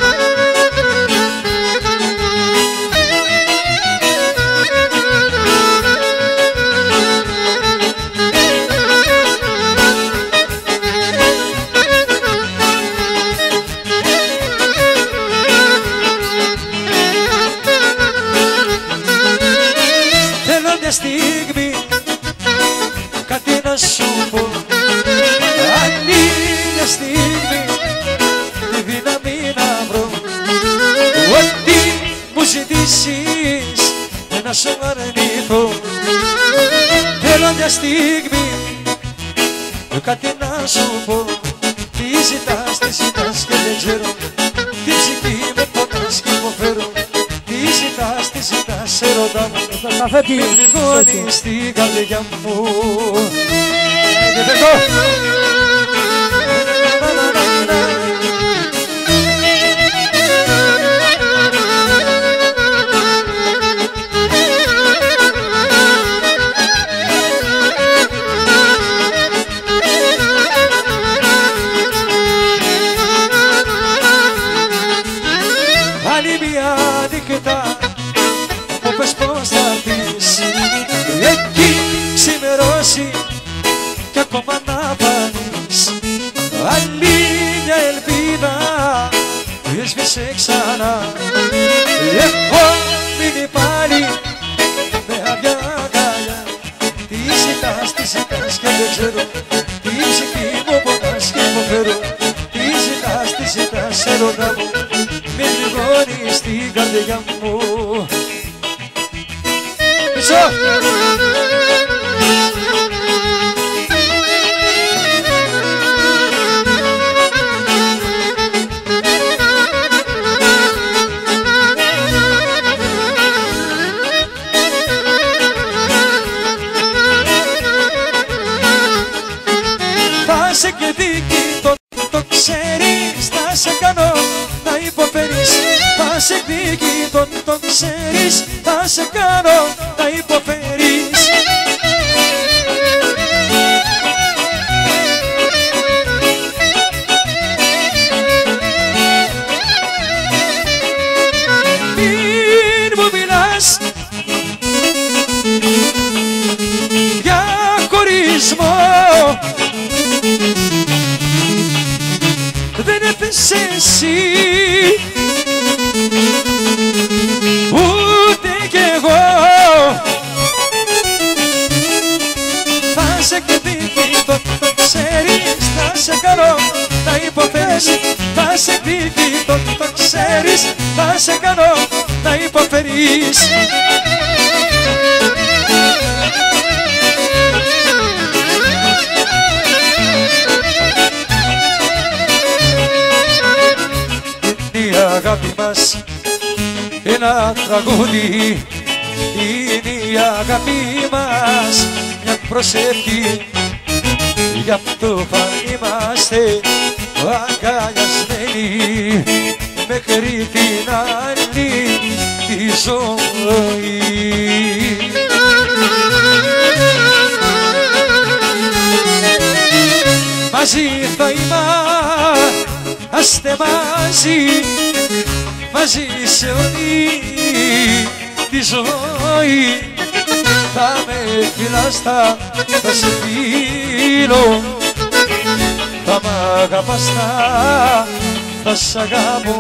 Μια στιγμή κάτι να σου πω, άλλη μια στιγμή τη δύναμη να βρω. Ό,τι μου ζητήσεις να σου αρνηθώ. Θέλω μια στιγμή κάτι να σου πω. Τι ζητάς και δεν ξέρω, τη ψυχή μου πονάς και υποφέρω. Τι ζητάς, έρωτα μου, μη πληγώνεις την καρδιά μου. Άλλη μια νύχτα μου πες πως θα έρθεις, εκεί ξημερώσει κι ακόμα να φανείς. Άλλη μια ελπίδα έσβησε ξανά, έχω μείνει πάλι με άδεια αγκαλιά. Τι ζητάς και δεν ξέρω, τη ψυχή μου πονάς και υποφέρω. Τι ζητάς, έρωτα μου, μη πληγώνεις την καρδιά μου. Πίσω! Θα σε και δίκη, το ξέρεις, θα σε κάνω να υποφέρεις. Θα σε δίκη, το ξέρεις, θα σε κάνω να υποφέρεις. Μην μου μιλάς για χωρισμό, δεν έπεσε εσύ ούτε κι εγώ. Θα σε και δίκη, το ξέρεις, θα σε κάνω να υποφέρεις. Θα σε δίκη, το ξέρεις, θα σε κάνω να υποφέρεις. αγάπη μας ένα τραγούδι, είναι η αγάπη μας μια προσευχή. Γι' αυτό θα είμαστε αγκαλιασμένοι μέχρι την άλλη τη ζωή. Μαζί θα είμαστε μαζί σε όλη τη ζωή. Θα με φιλάς, θα σε φίλω, θα μ' αγαπάς, θα σ' αγαπώ.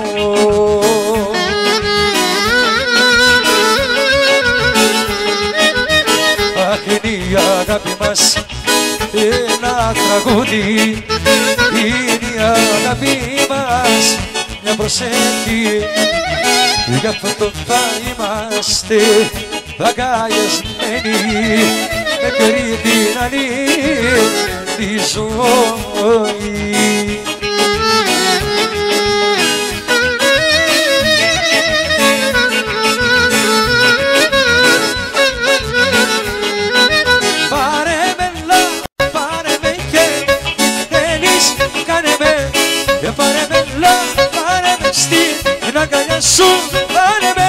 Αχ, είναι η αγάπη μας ένα τραγούδι, είναι η αγάπη μας μια προσευχή. Γι' αυτό θα είμαστε αγκαλιασμένοι μέχρι την άλλη τη ζωή. Πάρε με και θέλεις κάνε με, πάρε με στην αγκαλιά σου, πάρε με.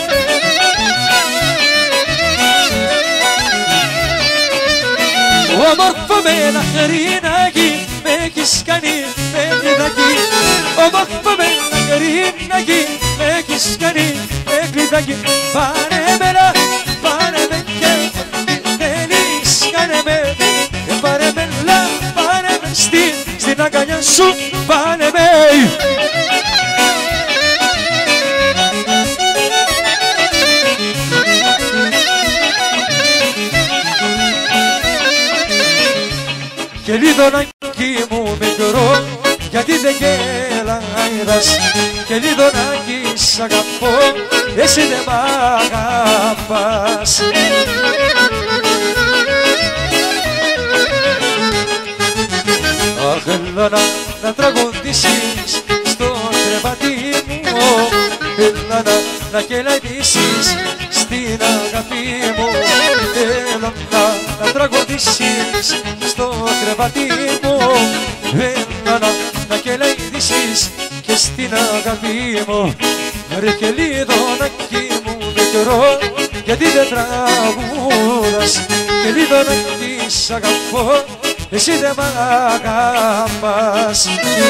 Όμορφο με ένα χρυνάκι με έχεις κάνει με κλειδάκι. Όμορφο με ένα χρυνάκι με έχεις κάνει με κλειδάκι. Πάρε με και θέλεις κάνε με, πάρε με στην αγκαλιά σου, πάρε με. Και λιδωνάκι μου μικρό, γιατί δεν γελάιδας. Και λιδωνάκι σ' αγαπώ, εσύ δεν μ' αγαπάς. Αχ, έλα να τραγουδήσεις στο κρεβάτι μου, έλα να κελαϊδήσεις στην αγάπη μου. Έλα να τραγουδήσεις στο κρεβάτι μου, έλα να κελαϊδήσεις και στην αγάπη μου. Ρε και λιδωνάκι μου μικρό, γιατί δεν τραγούδας. Και λιδωνάκι σ' αγαπώ, εσύ δεν μ' αγαπάς.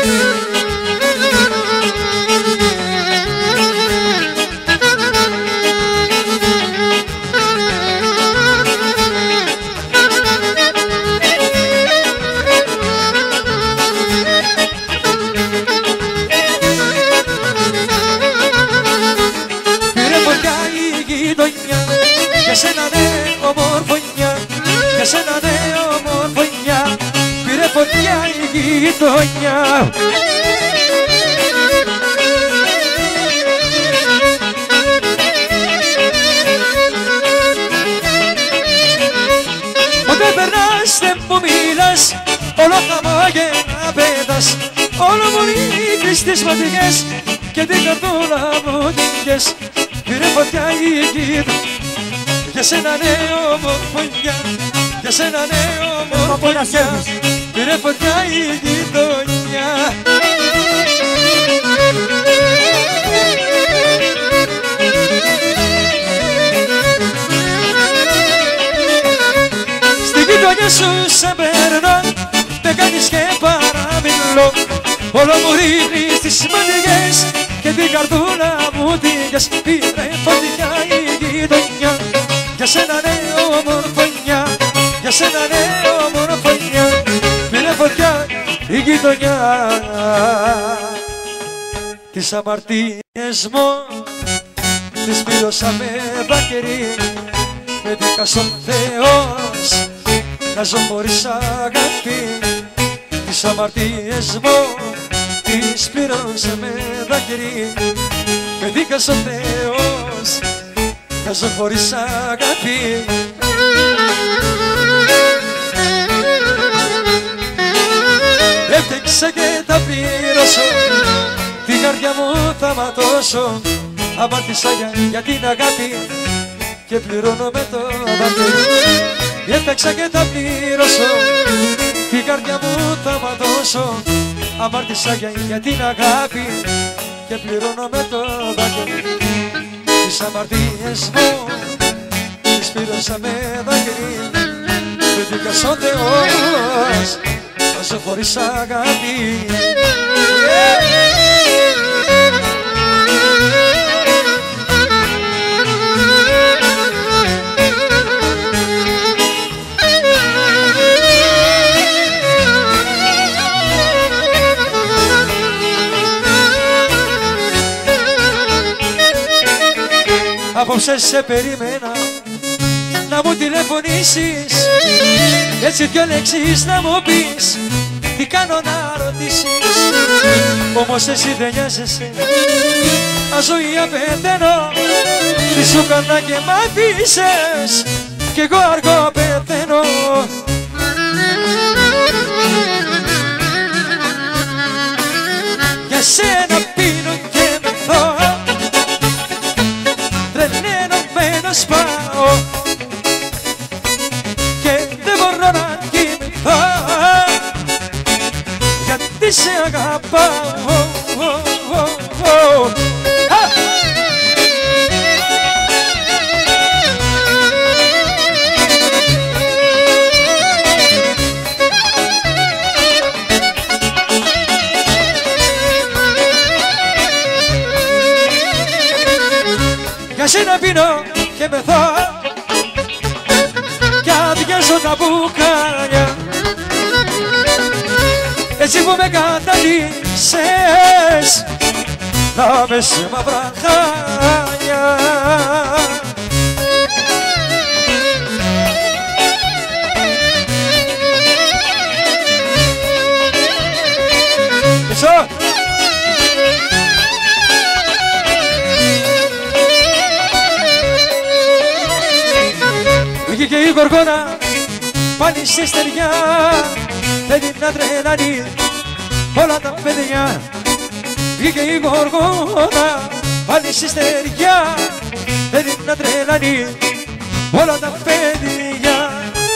Πήρε φωτιά η γειτονιά, για σένα ναι ομορφωνιά, για σένα ναι ομορφωνιά. Πήρε φωτιά η γειτονιά. Όταν περνάς δεν μου μιλάς, όλο χαμόγελα πέτας. Όλο μου ρίχνεις τις ματιές και την καρδούλα μου τύχες. Πήρε φωτιά η γειτονιά, για σένα ναι ομορφωνιά, για σένα ναι ομορφωνιά. Πήρε φωτιά η γειτονιά. Στη γειτονιά σου σε παίρνω, δεν κάνεις και παραμιλώ. Όλο μου ρίχνεις τις ματιές και την καρδούλα μου τύχες. Πήρε φωτιά η γειτονιά, για σένα ναι ομορφωνιά, για σένα ναι ομορφωνιά. Πήρε φωτιά η γειτονιά. Τις αμαρτίες μου τις πλήρωσα με δάκρυ. Με δίκασε ο Θεός να ζω χωρίς αγάπη. Τις αμαρτίες μου τις πλήρωσα με δάκρυ. Με δίκασε ο Θεός να ζω χωρίς αγάπη. Έφτιαξα και τα πλήρωσω, την καρδιά μου θα ματώσω. Αμάρτησα για την αγάπη και πληρώνω με το δάκρυ. Έφταξα και τα πλήρωσω, την καρδιά μου θα ματώσω. Αμάρτησα για την αγάπη και πληρώνω με το δάκρυ. Τις αμαρτίες μου τις πλήρωσα με δάκρυ. Βρήκας ο Θεός να ζω χωρίς αγάπη. Απόψε σε περίμενα να μου τηλεφωνήσεις, έτσι δυο λέξεις να μου πεις τι κάνω να ρωτήσεις. Όμως εσύ δεν νοιάζεσαι, αζωή απαιταίνω. Τι σου κάνα και μ' αφήσες κι εγώ αργό πεθαίνω. Για σένα πίνω και μεθώ, τρελαίνωμένος πάω και δεν μπορώ να κοιμηθώ, γιατί σε αγαπάω. Για σένα πίνω και μεθώ κι αδειάζω τα μπουκάλια, έτσι που με καταδύσες να με σε μαύρα χάλια. Μισό! Βγήκε η γοργόνα πάλι στη στεριά, θέλει να τρελάνει όλα τα παιδιά. Βγήκε η γοργόνα πάλι στη στεριά, θέλει να τρελάνει όλα τα παιδιά.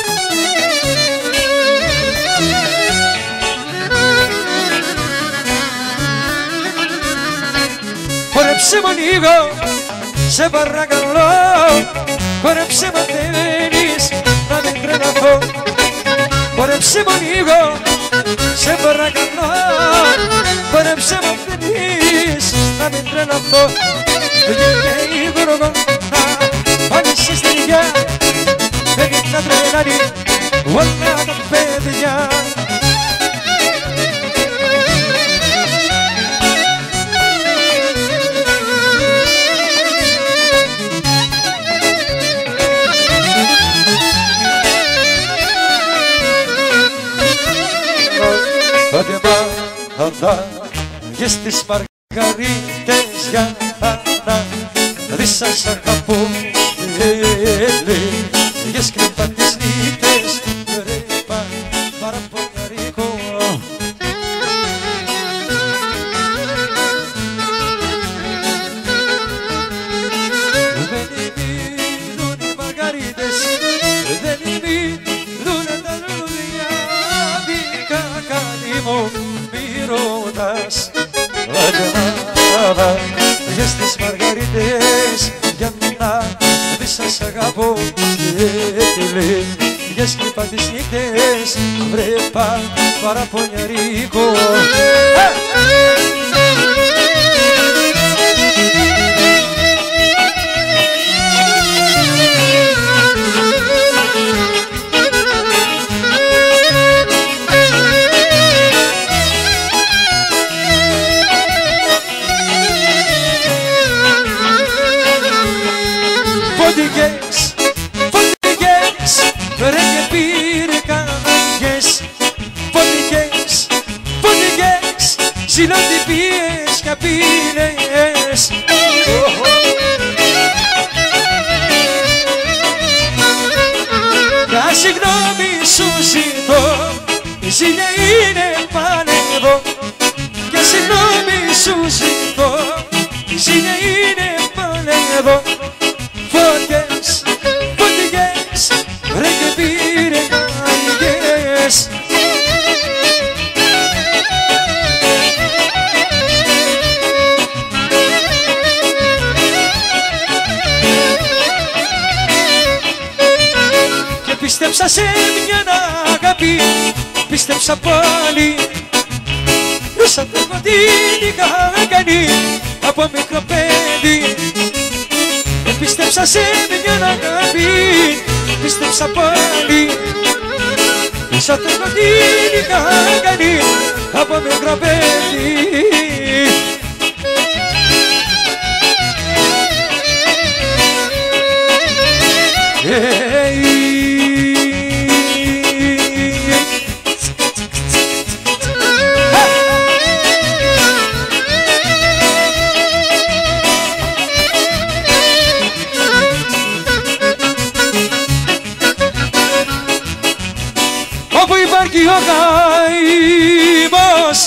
Χορέψε μου λίγο, σε παρακαλώ, χορέψε μου θέλεις να μην τρελαθώ. Χορέψε μου λίγο, σε παρακαλώ, χορέψε μου θέλεις να μην τρελαθώ. Βγήκε η γοργόνα πάλι στη στεριά, θέλει να τρελάνει όλα τα παιδιά. Και στις μαργαρίτες για να δεις σας αγαπώ. Και σκρύπα τις νύχτες ρέπα παραπονιαρίκο. Δεν ημίδουν οι μαργαρίτες, δεν ημίδουν τα λουλούδια δικά καλή μου. Ρωτάς αγάπη για στις μαργαρίτες για να δεις σας αγαπώ. Για σκύπα τις νύχτες βρέπα παραπονιαρίκο. Φωτικές, φωτικές, ρε και πυρκαγιές. Φωτικές, φωτικές, ψηλοτυπίες καπίνες. Για συγγνώμη σου ζητώ, η ζήλια είναι πάνε εδώ. Για συγγνώμη σου ζητώ, το ζήνε είναι πάλι εδώ. Φωτιές, φωτιές, ρε και πήρε καλλιές. Και πίστεψα σε μια αγάπη, πίστεψα πάλι σαν το κοντίνι είχα κάνει από μικρό παιδί. Πίστεψα σε μια αγάπη, πίστεψα πάλι σαν το κοντίνι είχα κάνει από μικρό παιδί. Όπου υπάρχει ο καημός,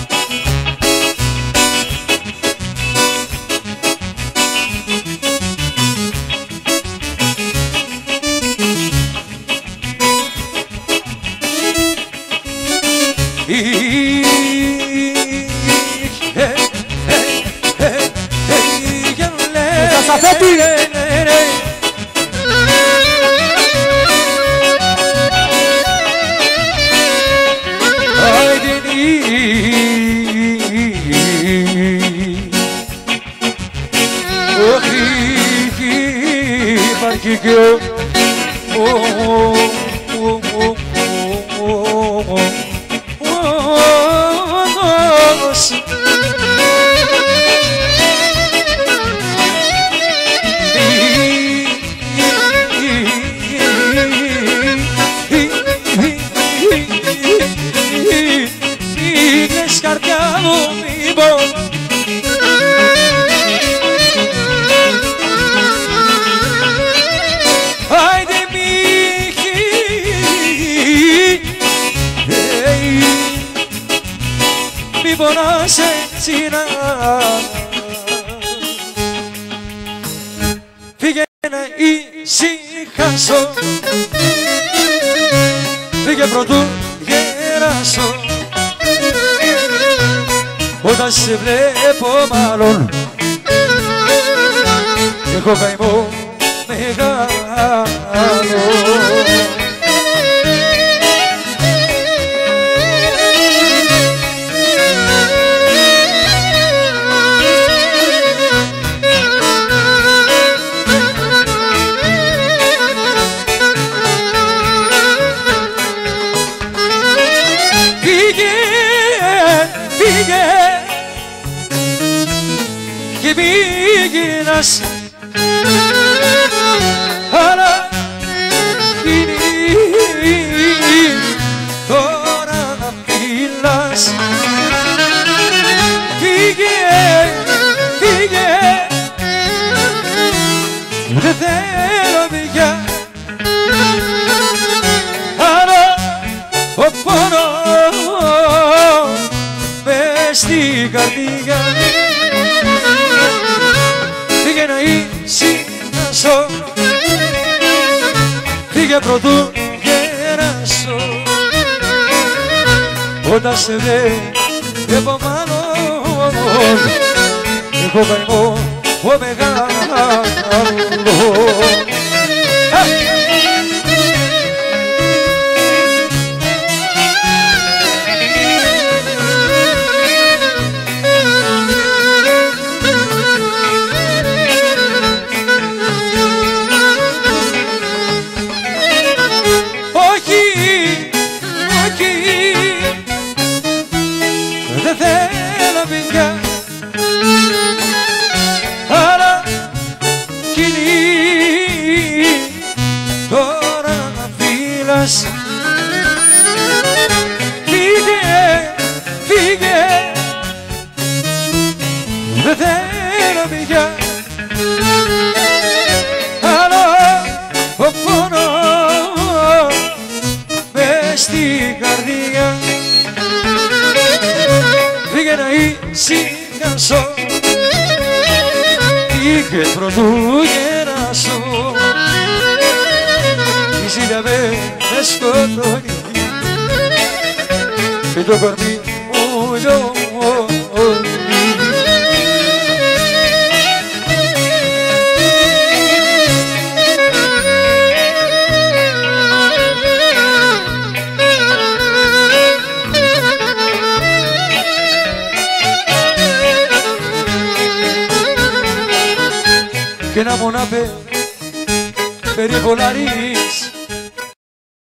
μη πονάς έτσι να φύγε να ησυχάσω, φύγε πρωτού γεράσω. Όταν σε βλέπω μάλλον έχω καημό μεγάλο. Και πήγαινας αλλά είναι τώρα να μιλάς. Φύγε, φύγε, δεν θέλω πια αλλά ο πόνος μες στην καρδιά. Φύγε να ησυχάσω, φύγε πρωτού γεράσω. Όταν σε βλέπω μάλλον έχω καημό ο μεγάλο. Δεν θέλω πια αλλά κοινή τώρα να φύλας. Φύγε, φύγε, δεν θέλω πια αλλά ο πόνος μες στην καρδιά. Φύγε να ησυχάσω, είχε πρωτούγεννα σου η ζήλια με σκοτώνει και το κορμί μου λιώνει. Και να μου να περιβολάρεις